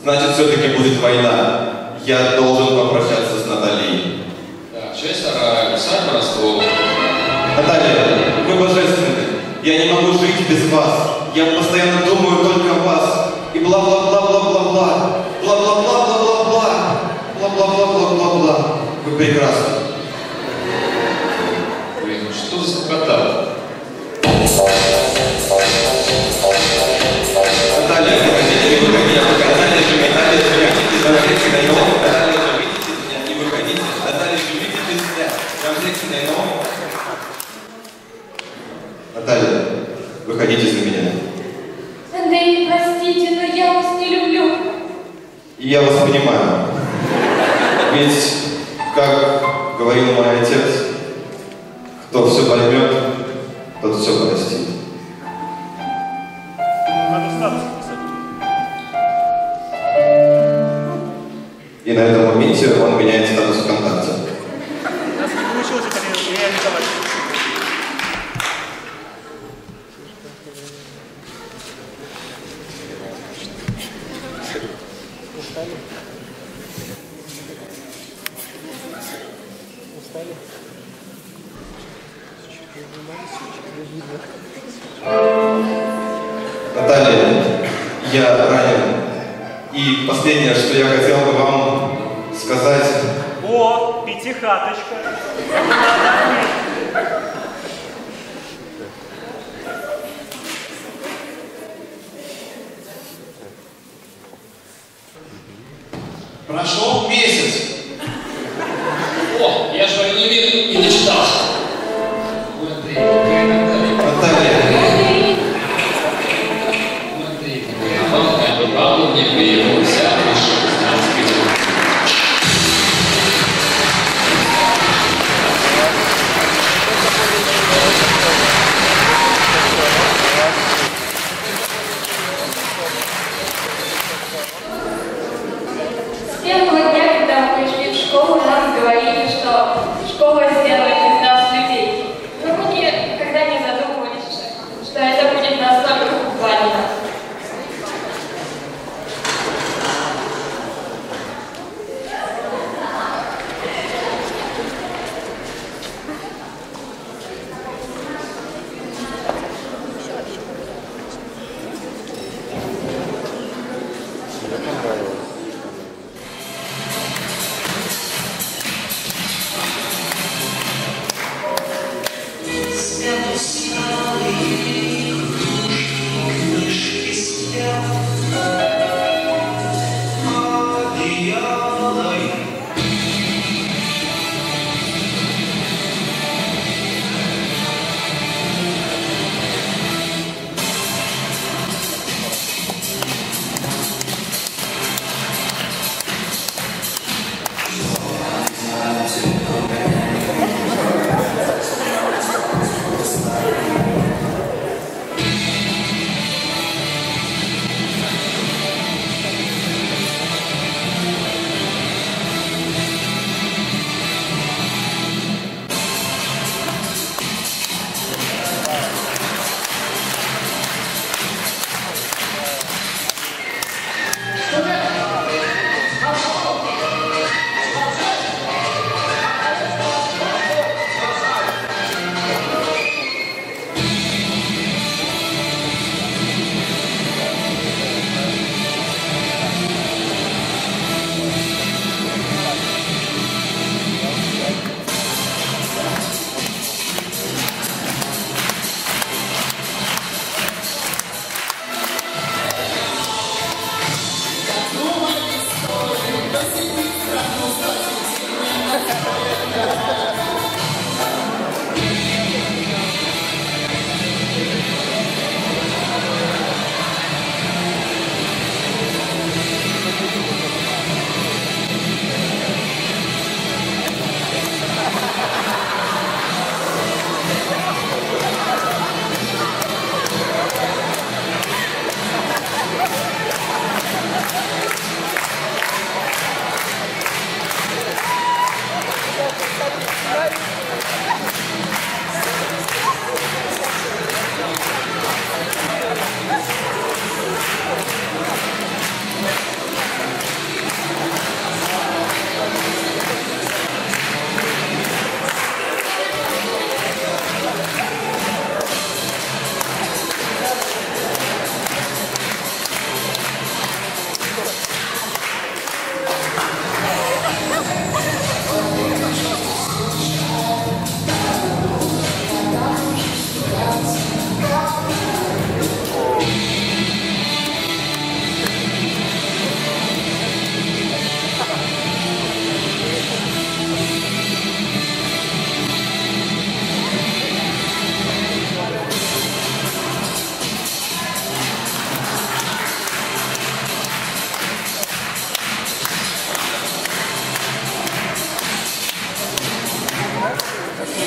P: значит, все-таки будет война. Я должен попрощаться с Натальей.
G: Да, честь стараюсь, сами расту.
P: Наталья, вы божественны. Я не могу жить без вас. Я постоянно думаю только о вас. И бла-бла-бла-бла-бла-бла. Бла-бла-бла-бла-бла-бла. Бла-бла-бла-бла-бла-бла. Вы прекрасны.
G: Блин, ну что за скукота?
P: Наталья, выходите, не выходите. Наталья, живите, Наталья, живите. Наталья, живите без меня, не выходите. Наталья, живите без меня. Конфликтный новый. Наталья, выходите за меня.
C: Андрей, простите, но я вас не люблю.
P: И я вас понимаю. Ведь, как говорил мой отец, кто все поймет, тот все простит. И на этом моменте он меняет статус ВКонтакте. Наталья, я ранен. И последнее, что я хотел бы вам сказать...
B: О, пятихаточка.
G: Прошел месяц. О, я же не уверен, не дочитался. Павел не появился, выше шестнадцати лет.
C: Всем дня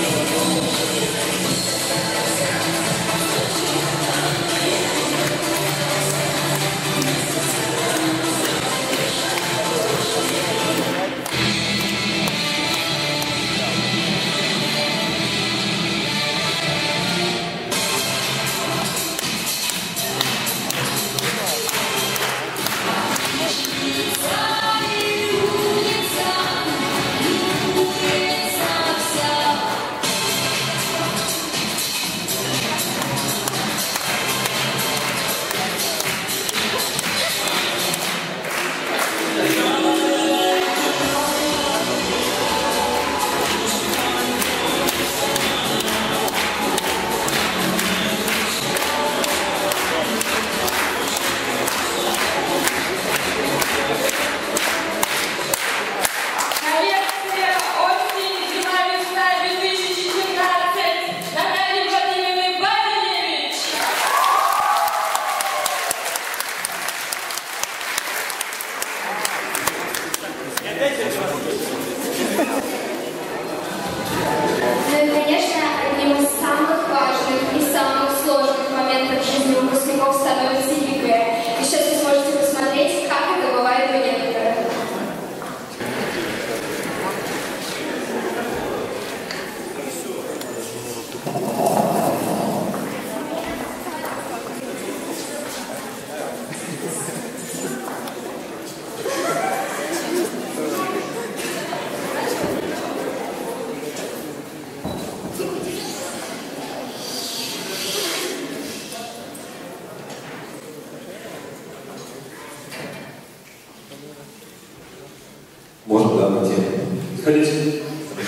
P: Можно, да, пойти.
A: Заходите.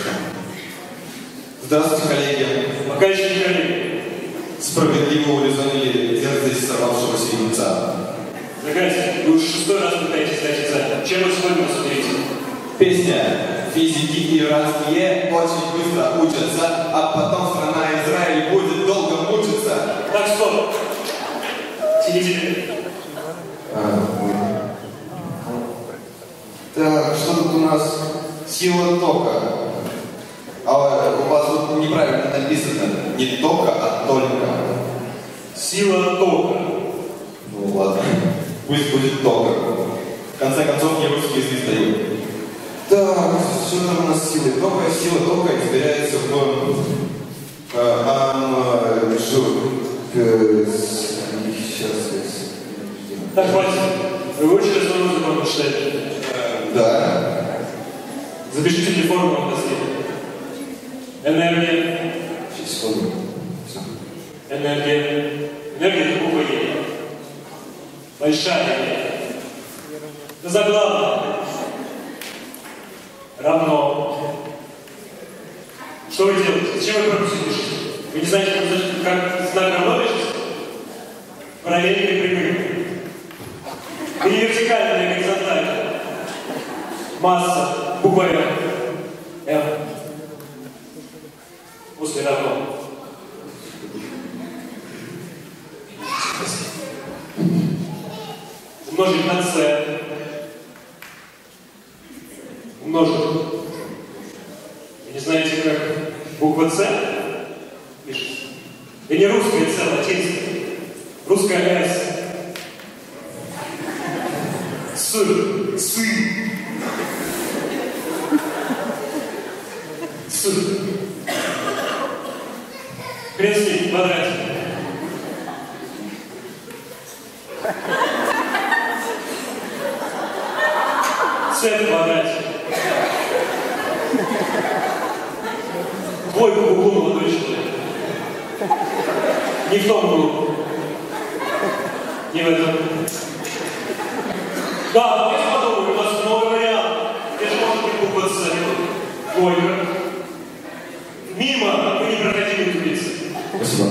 P: Здравствуйте, коллеги.
A: Пока еще не коллеги.
P: Справедливо урезонили дерзость сорвавшегося юнца.
A: Заходите. Вы уже шестой раз пытаетесь сдать экзамен. Чем вы сегодня нас удивите?
P: Песня. Физики иранские очень быстро учатся, а потом страна Израиль будет долго мучиться.
A: Так, стоп. Сидите.
P: Так, что тут у нас? Сила тока. А у вас тут неправильно написано. Не тока, а только.
A: Сила тока.
P: Ну ладно. Пусть будет тока. В конце концов, не русский язык сдаю. Так, что там у нас сила тока? Сила тока измеряется в амжур. Сейчас.
A: Так, хватит. Вы выучили основную закон Эйнштейна?
P: Да.
A: Запишите мне формулу последнюю. Энергия.
P: Сейчас, секунду.
A: Энергия. Энергия — это буква Е. Большая энергия. Это заглавное. Равно. Что вы делаете? Зачем вы пропустите пишете? Вы не знаете, как знак равно пишется? Параллельно и прямым. И не вертикально, и горизонтально. Масса. Буква М. М. После равно. Умножить на С. Умножить. Вы не знаете, как буква С пишется? Это не русская С, латинская. Русская С. С. Сы. С. Хрен с ним, квадратик. С в квадрате. Двойку в углу, молодой человек. Не в том углу. Не в этом. Да, давайте подумаем, у нас много вариантов. Где же может быть буква С? Двойка. Мимо, вы не проходили таблицы.
P: Спасибо.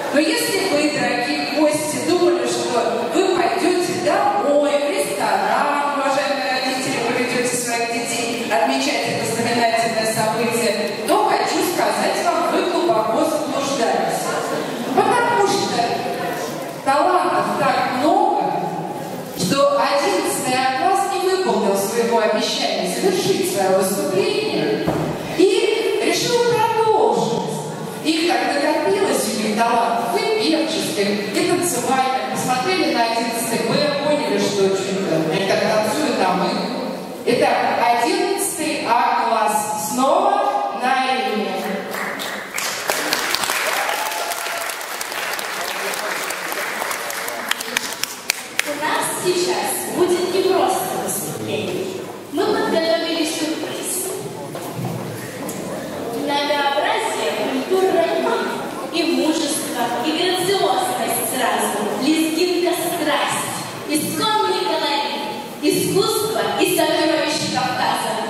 F: Но если вы, дорогие гости, думали, что вы пойдете домой, в ресторан, уважаемые родители, поведете своих детей отмечать это знаменательное событие, то хочу сказать вам, вы глубоко заблуждались. Потому что талантов так много, что одиннадцатый А класс не выполнил своего обещания завершить свое выступление и решил продолжить. Их так накопилось у них талантов и певческих, и танцевальных. Посмотрели на одиннадцатый Б, поняли, что что-то они так танцуют, а мы. Итак, одиннадцатый А класс снова на арене.
J: У нас сейчас будет не просто выступление. Мы подготовили сюрприз. Многообразие культуры и мужество, и грациозность сразу, лезгинка страсть, исконный колорит, искусство и сокровища Кавказа.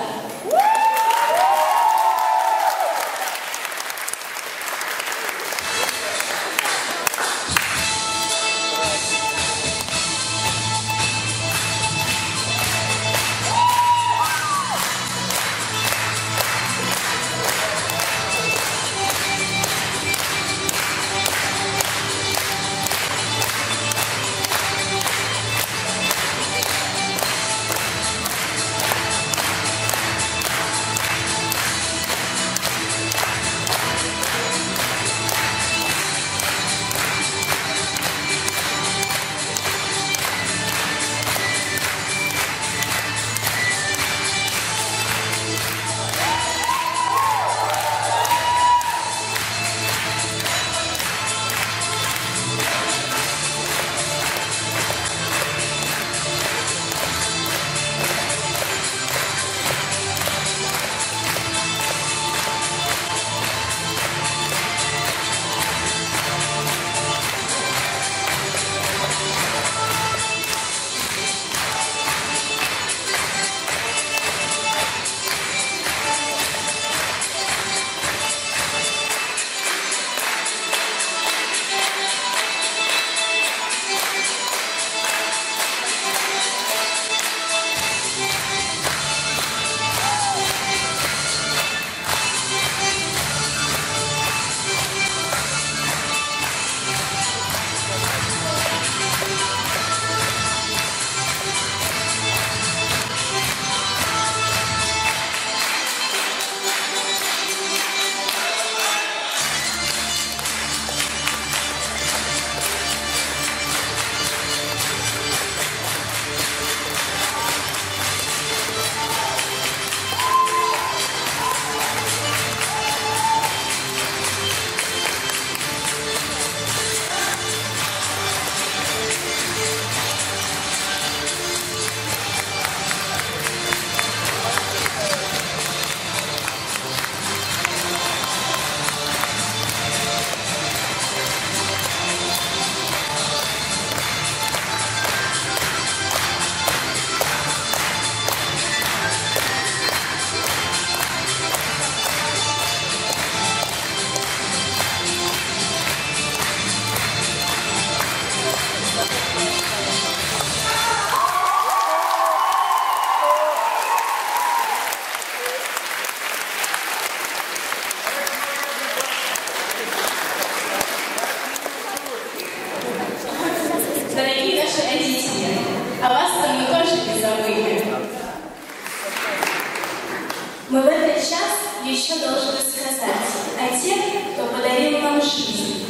K: Мы в этот час еще должны сказать о тех, кто подарил нам жизнь,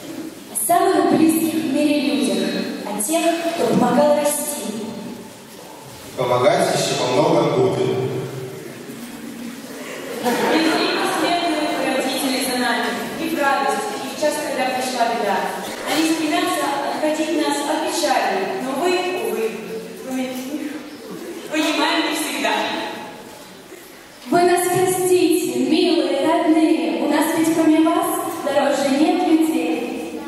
K: о самых близких в мире людях, о тех, кто помогал расти.
P: Помогать еще во многом будет.
J: Людей последуют родители за нами, и в радость, и в час, когда пришла беда. Они стремятся отходить нас от печали, но вы, увы, понимаем не всегда.
K: Вы нас простите, милые, родные, у нас ведь кроме вас дороже нет людей.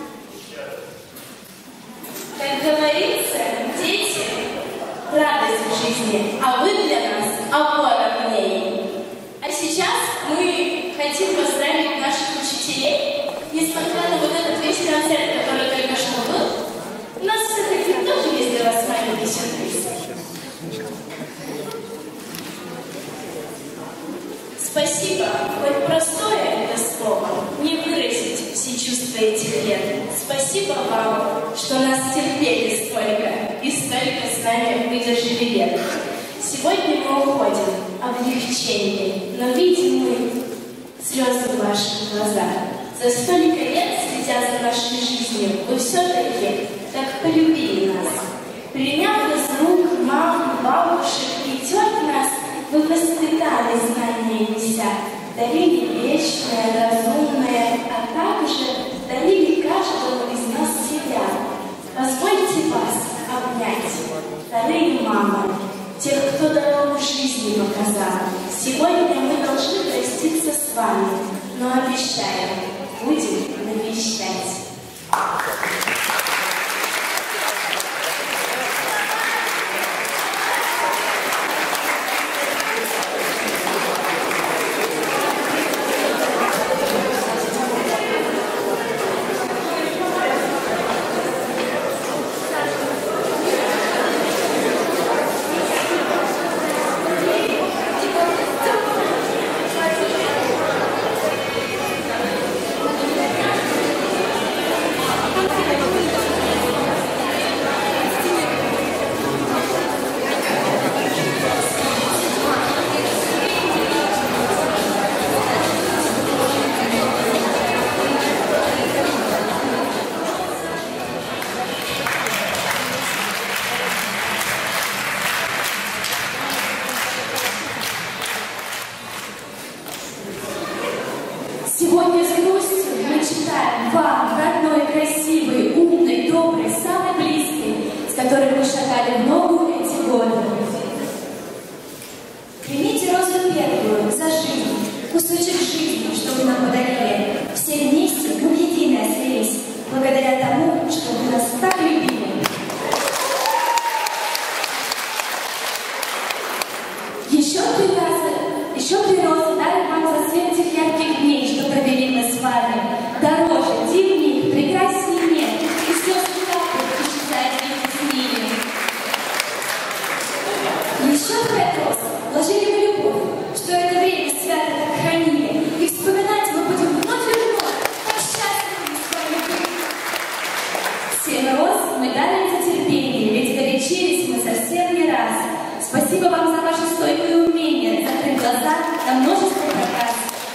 J: Как говорится, дети — радость в жизни, а вы для нас — опора в ней. А сейчас мы хотим поздравить наших учителей, несмотря на вот этот
K: весь концерт, который только что был, у нас все-таки тоже есть для вас маленький сюрприз. Спасибо, хоть простое это слово, не выразить все чувства этих лет. Спасибо вам, что нас терпели столько и столько с нами выдержали лет. Сегодня мы уходим, облегчение, но видим мы слезы в ваших глазах. За столько лет, следя за нашей жизнью, вы все-таки так полюбили нас. Приняв из рук мам, бабушек и тет нас, вы воспитали знания неся, дарили вечное, разумное, а также дарили каждому из нас себя. Позвольте вас обнять, вторые мамы, тех, кто дорогу жизни показал. Сегодня мы должны проститься с вами, но обещаем, будем навещать. Сегодня с грустью мы читаем вам, родной, красивый, умный, добрый, самый близкий, с которым мы шагали в ногу эти годы. Примите розу первую за жизнь, кусочек жизни, что вы нам подарили. Все вместе мы в единое слились, благодаря тому, что вы нас так любили. Еще три раза, еще три розы дарим вам за свет тех ярких дней, что провели мы с вами. Дороже, дивнее, прекраснее нет, и все светло исчезает вместе с ними. Еще пять роз вложили в любовь, что это время свято так хранили, и вспоминать мы будем вновь и вновь, как счастливы с вами быть. Семь роз мы дали за терпение, ведь горячились мы совсем не раз. Спасибо вам за ваше стойкое умение закрыть глаза на множество проказ.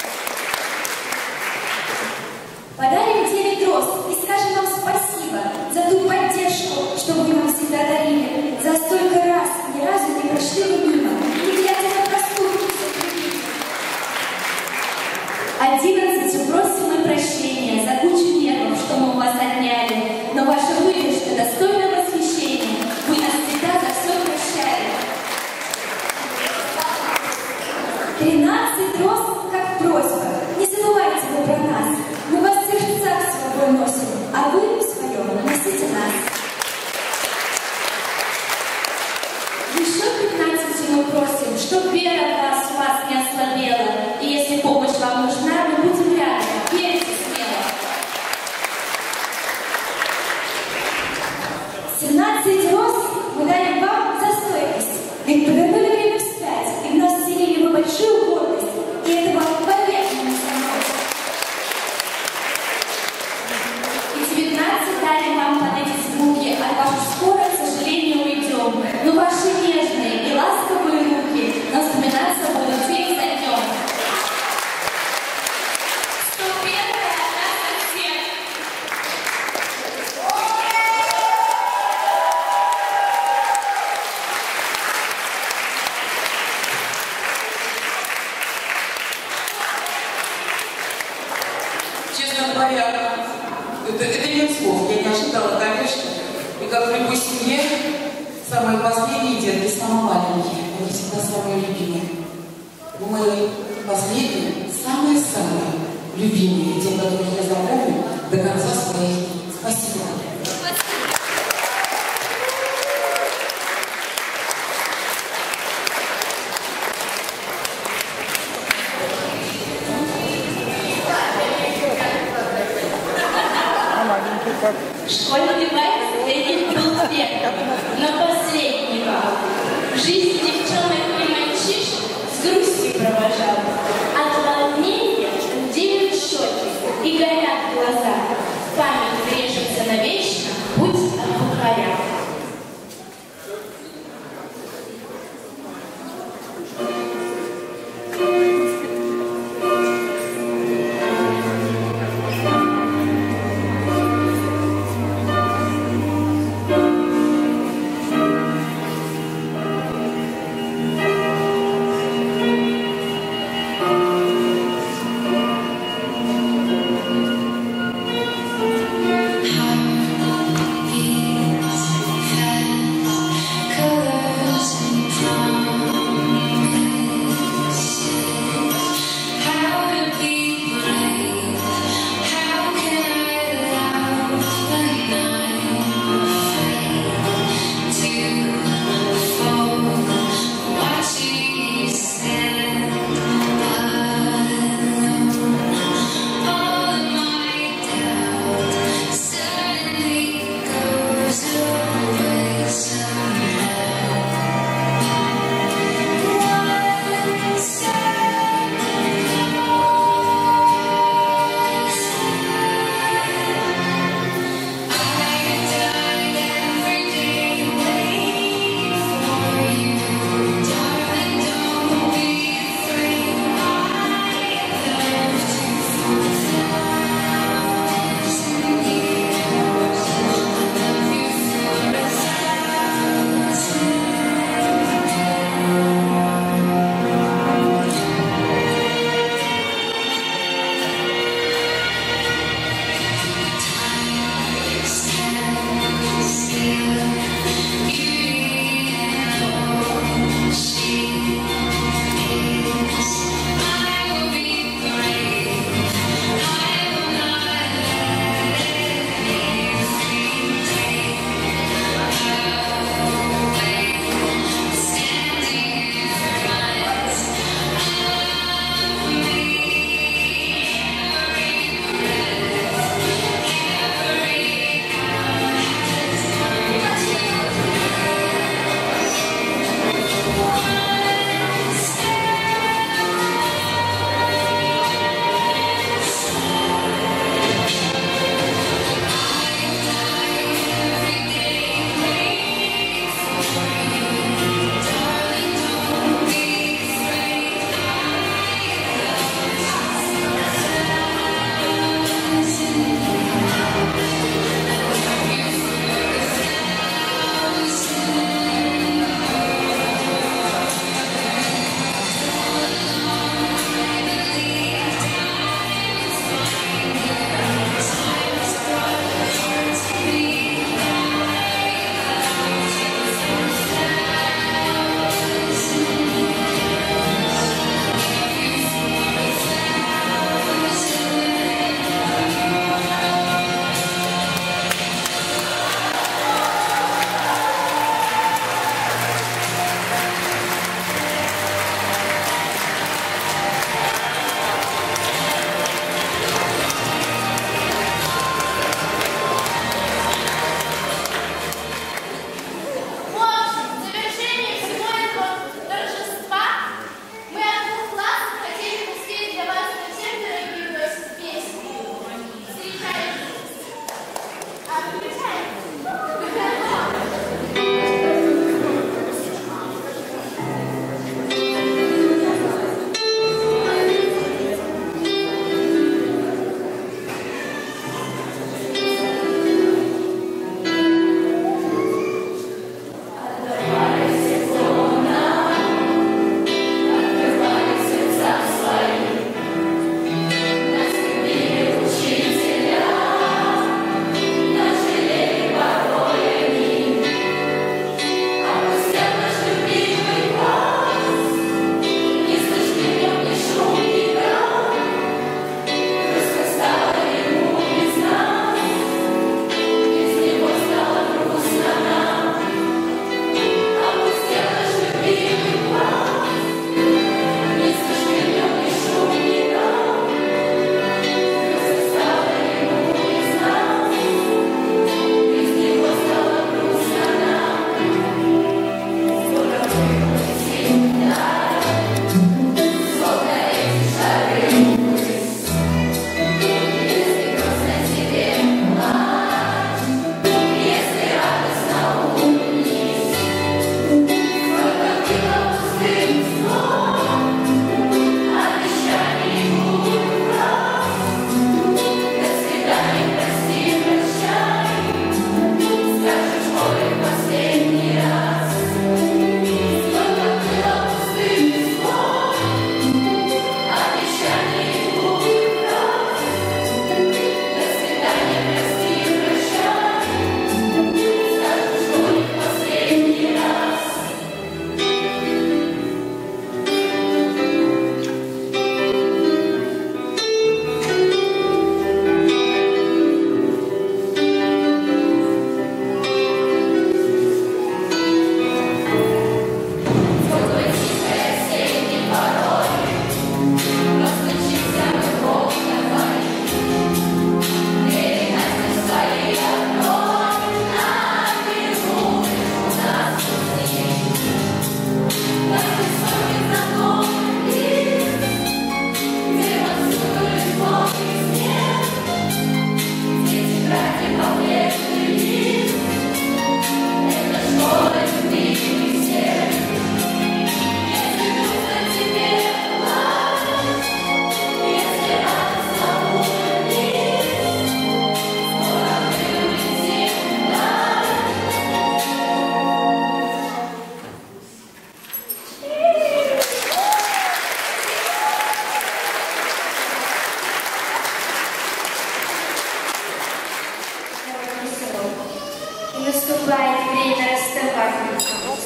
K: Подарим девять роз и скажем вам спасибо за ту поддержку, что вы нам всегда дарили. За столько раз, ни разу не прошли вы мимо, не глядя на проступки. Одиннадцатью просим мы прощения за кучу нервов, что мы у вас отняли, но ваша выдержка достойна восхищения. Вы нас всегда за все прощали. Тринадцать роз, как просьба. Не забывайте вы про нас. Мы вас в сердцах с собой носим, а вы в своем носите нас. Еще пятнадцать мы просим, чтоб вера в вас у вас не ослабела. И если помощь вам нужна, мы будем рядом. Верьте смело. семнадцать роз мы дарим вам за стойкость. Ведь повернули время вспять, и в нас вселили вы большую гордость. И это вам поверхно не самой. И девятнадцать дарим вам под эти звуки, от ваших скоро, к сожалению, уйдем. Но ваши нежные и ласковые руки нас вспоминаться будут день за днем. сто первая нас всех.
F: Честно говоря, это, это нет слов. Я не ожидала, конечно. И как в любой семье, самые последние детки самые маленькие. Они всегда самые любимые. Вы мои последние, самые-самые любимые. Те, которых я запомню до конца своих дней. Спасибо.
K: Школьный байк для них был веком, но последний бал. Жизнь девчонок и мальчишек с грустью провожал. От волнения девят щеки и горят глаза. В память врежется навечно путь от бухаря.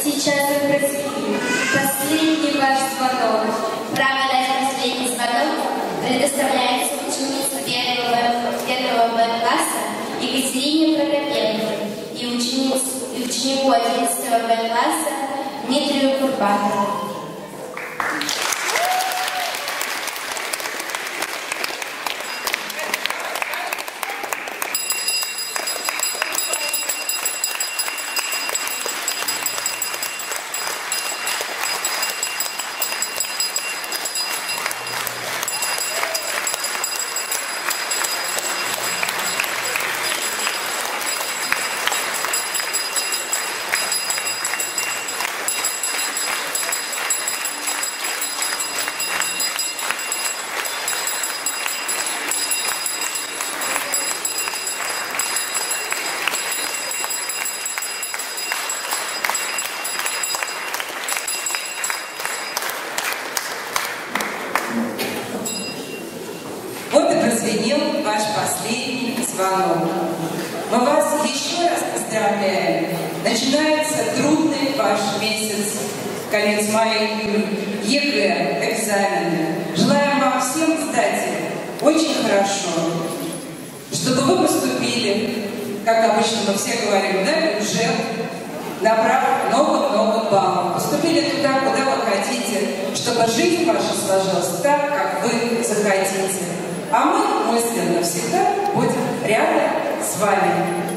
C: Сейчас вы просвели. Последний ваш звонок.
D: Право дать последний звонок предоставляется ученице первого, первого Б-класса Екатерине Прокопенко и, учениц, и ученику одиннадцатого Б-класса Дмитрию Курбатову.
E: Вот и прозвенел ваш последний звонок. Мы вас еще раз поздравляем. Начинается трудный ваш месяц, конец мая, июнь, ЕГЭ, экзамены. Желаем вам всем сдать очень хорошо, чтобы вы поступили, как обычно мы все говорим, на бюджет, набрав много-много баллов. Поступили туда, куда вы хотите, чтобы жизнь ваша сложилась так, как вы захотите. А мы мысленно всегда будем рядом с вами.